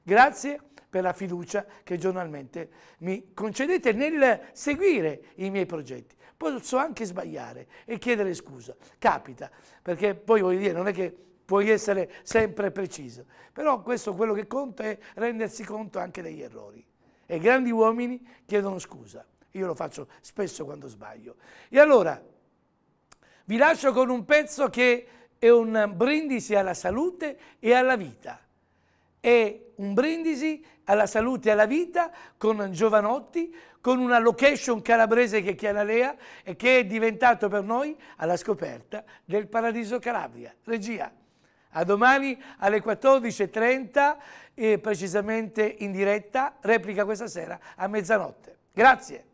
Grazie per la fiducia che giornalmente mi concedete nel seguire i miei progetti. Posso anche sbagliare e chiedere scusa, capita, perché poi voglio dire, non è che puoi essere sempre preciso, però questo quello che conta è rendersi conto anche degli errori. E i grandi uomini chiedono scusa, io lo faccio spesso quando sbaglio. E allora, vi lascio con un pezzo che è un brindisi alla salute e alla vita. È un brindisi alla salute e alla vita con Giovanotti, con una location calabrese che è Chianalea e che è diventato per noi alla scoperta del Paradiso Calabria. Regia, a domani alle 14:30 e precisamente in diretta, replica questa sera a mezzanotte. Grazie.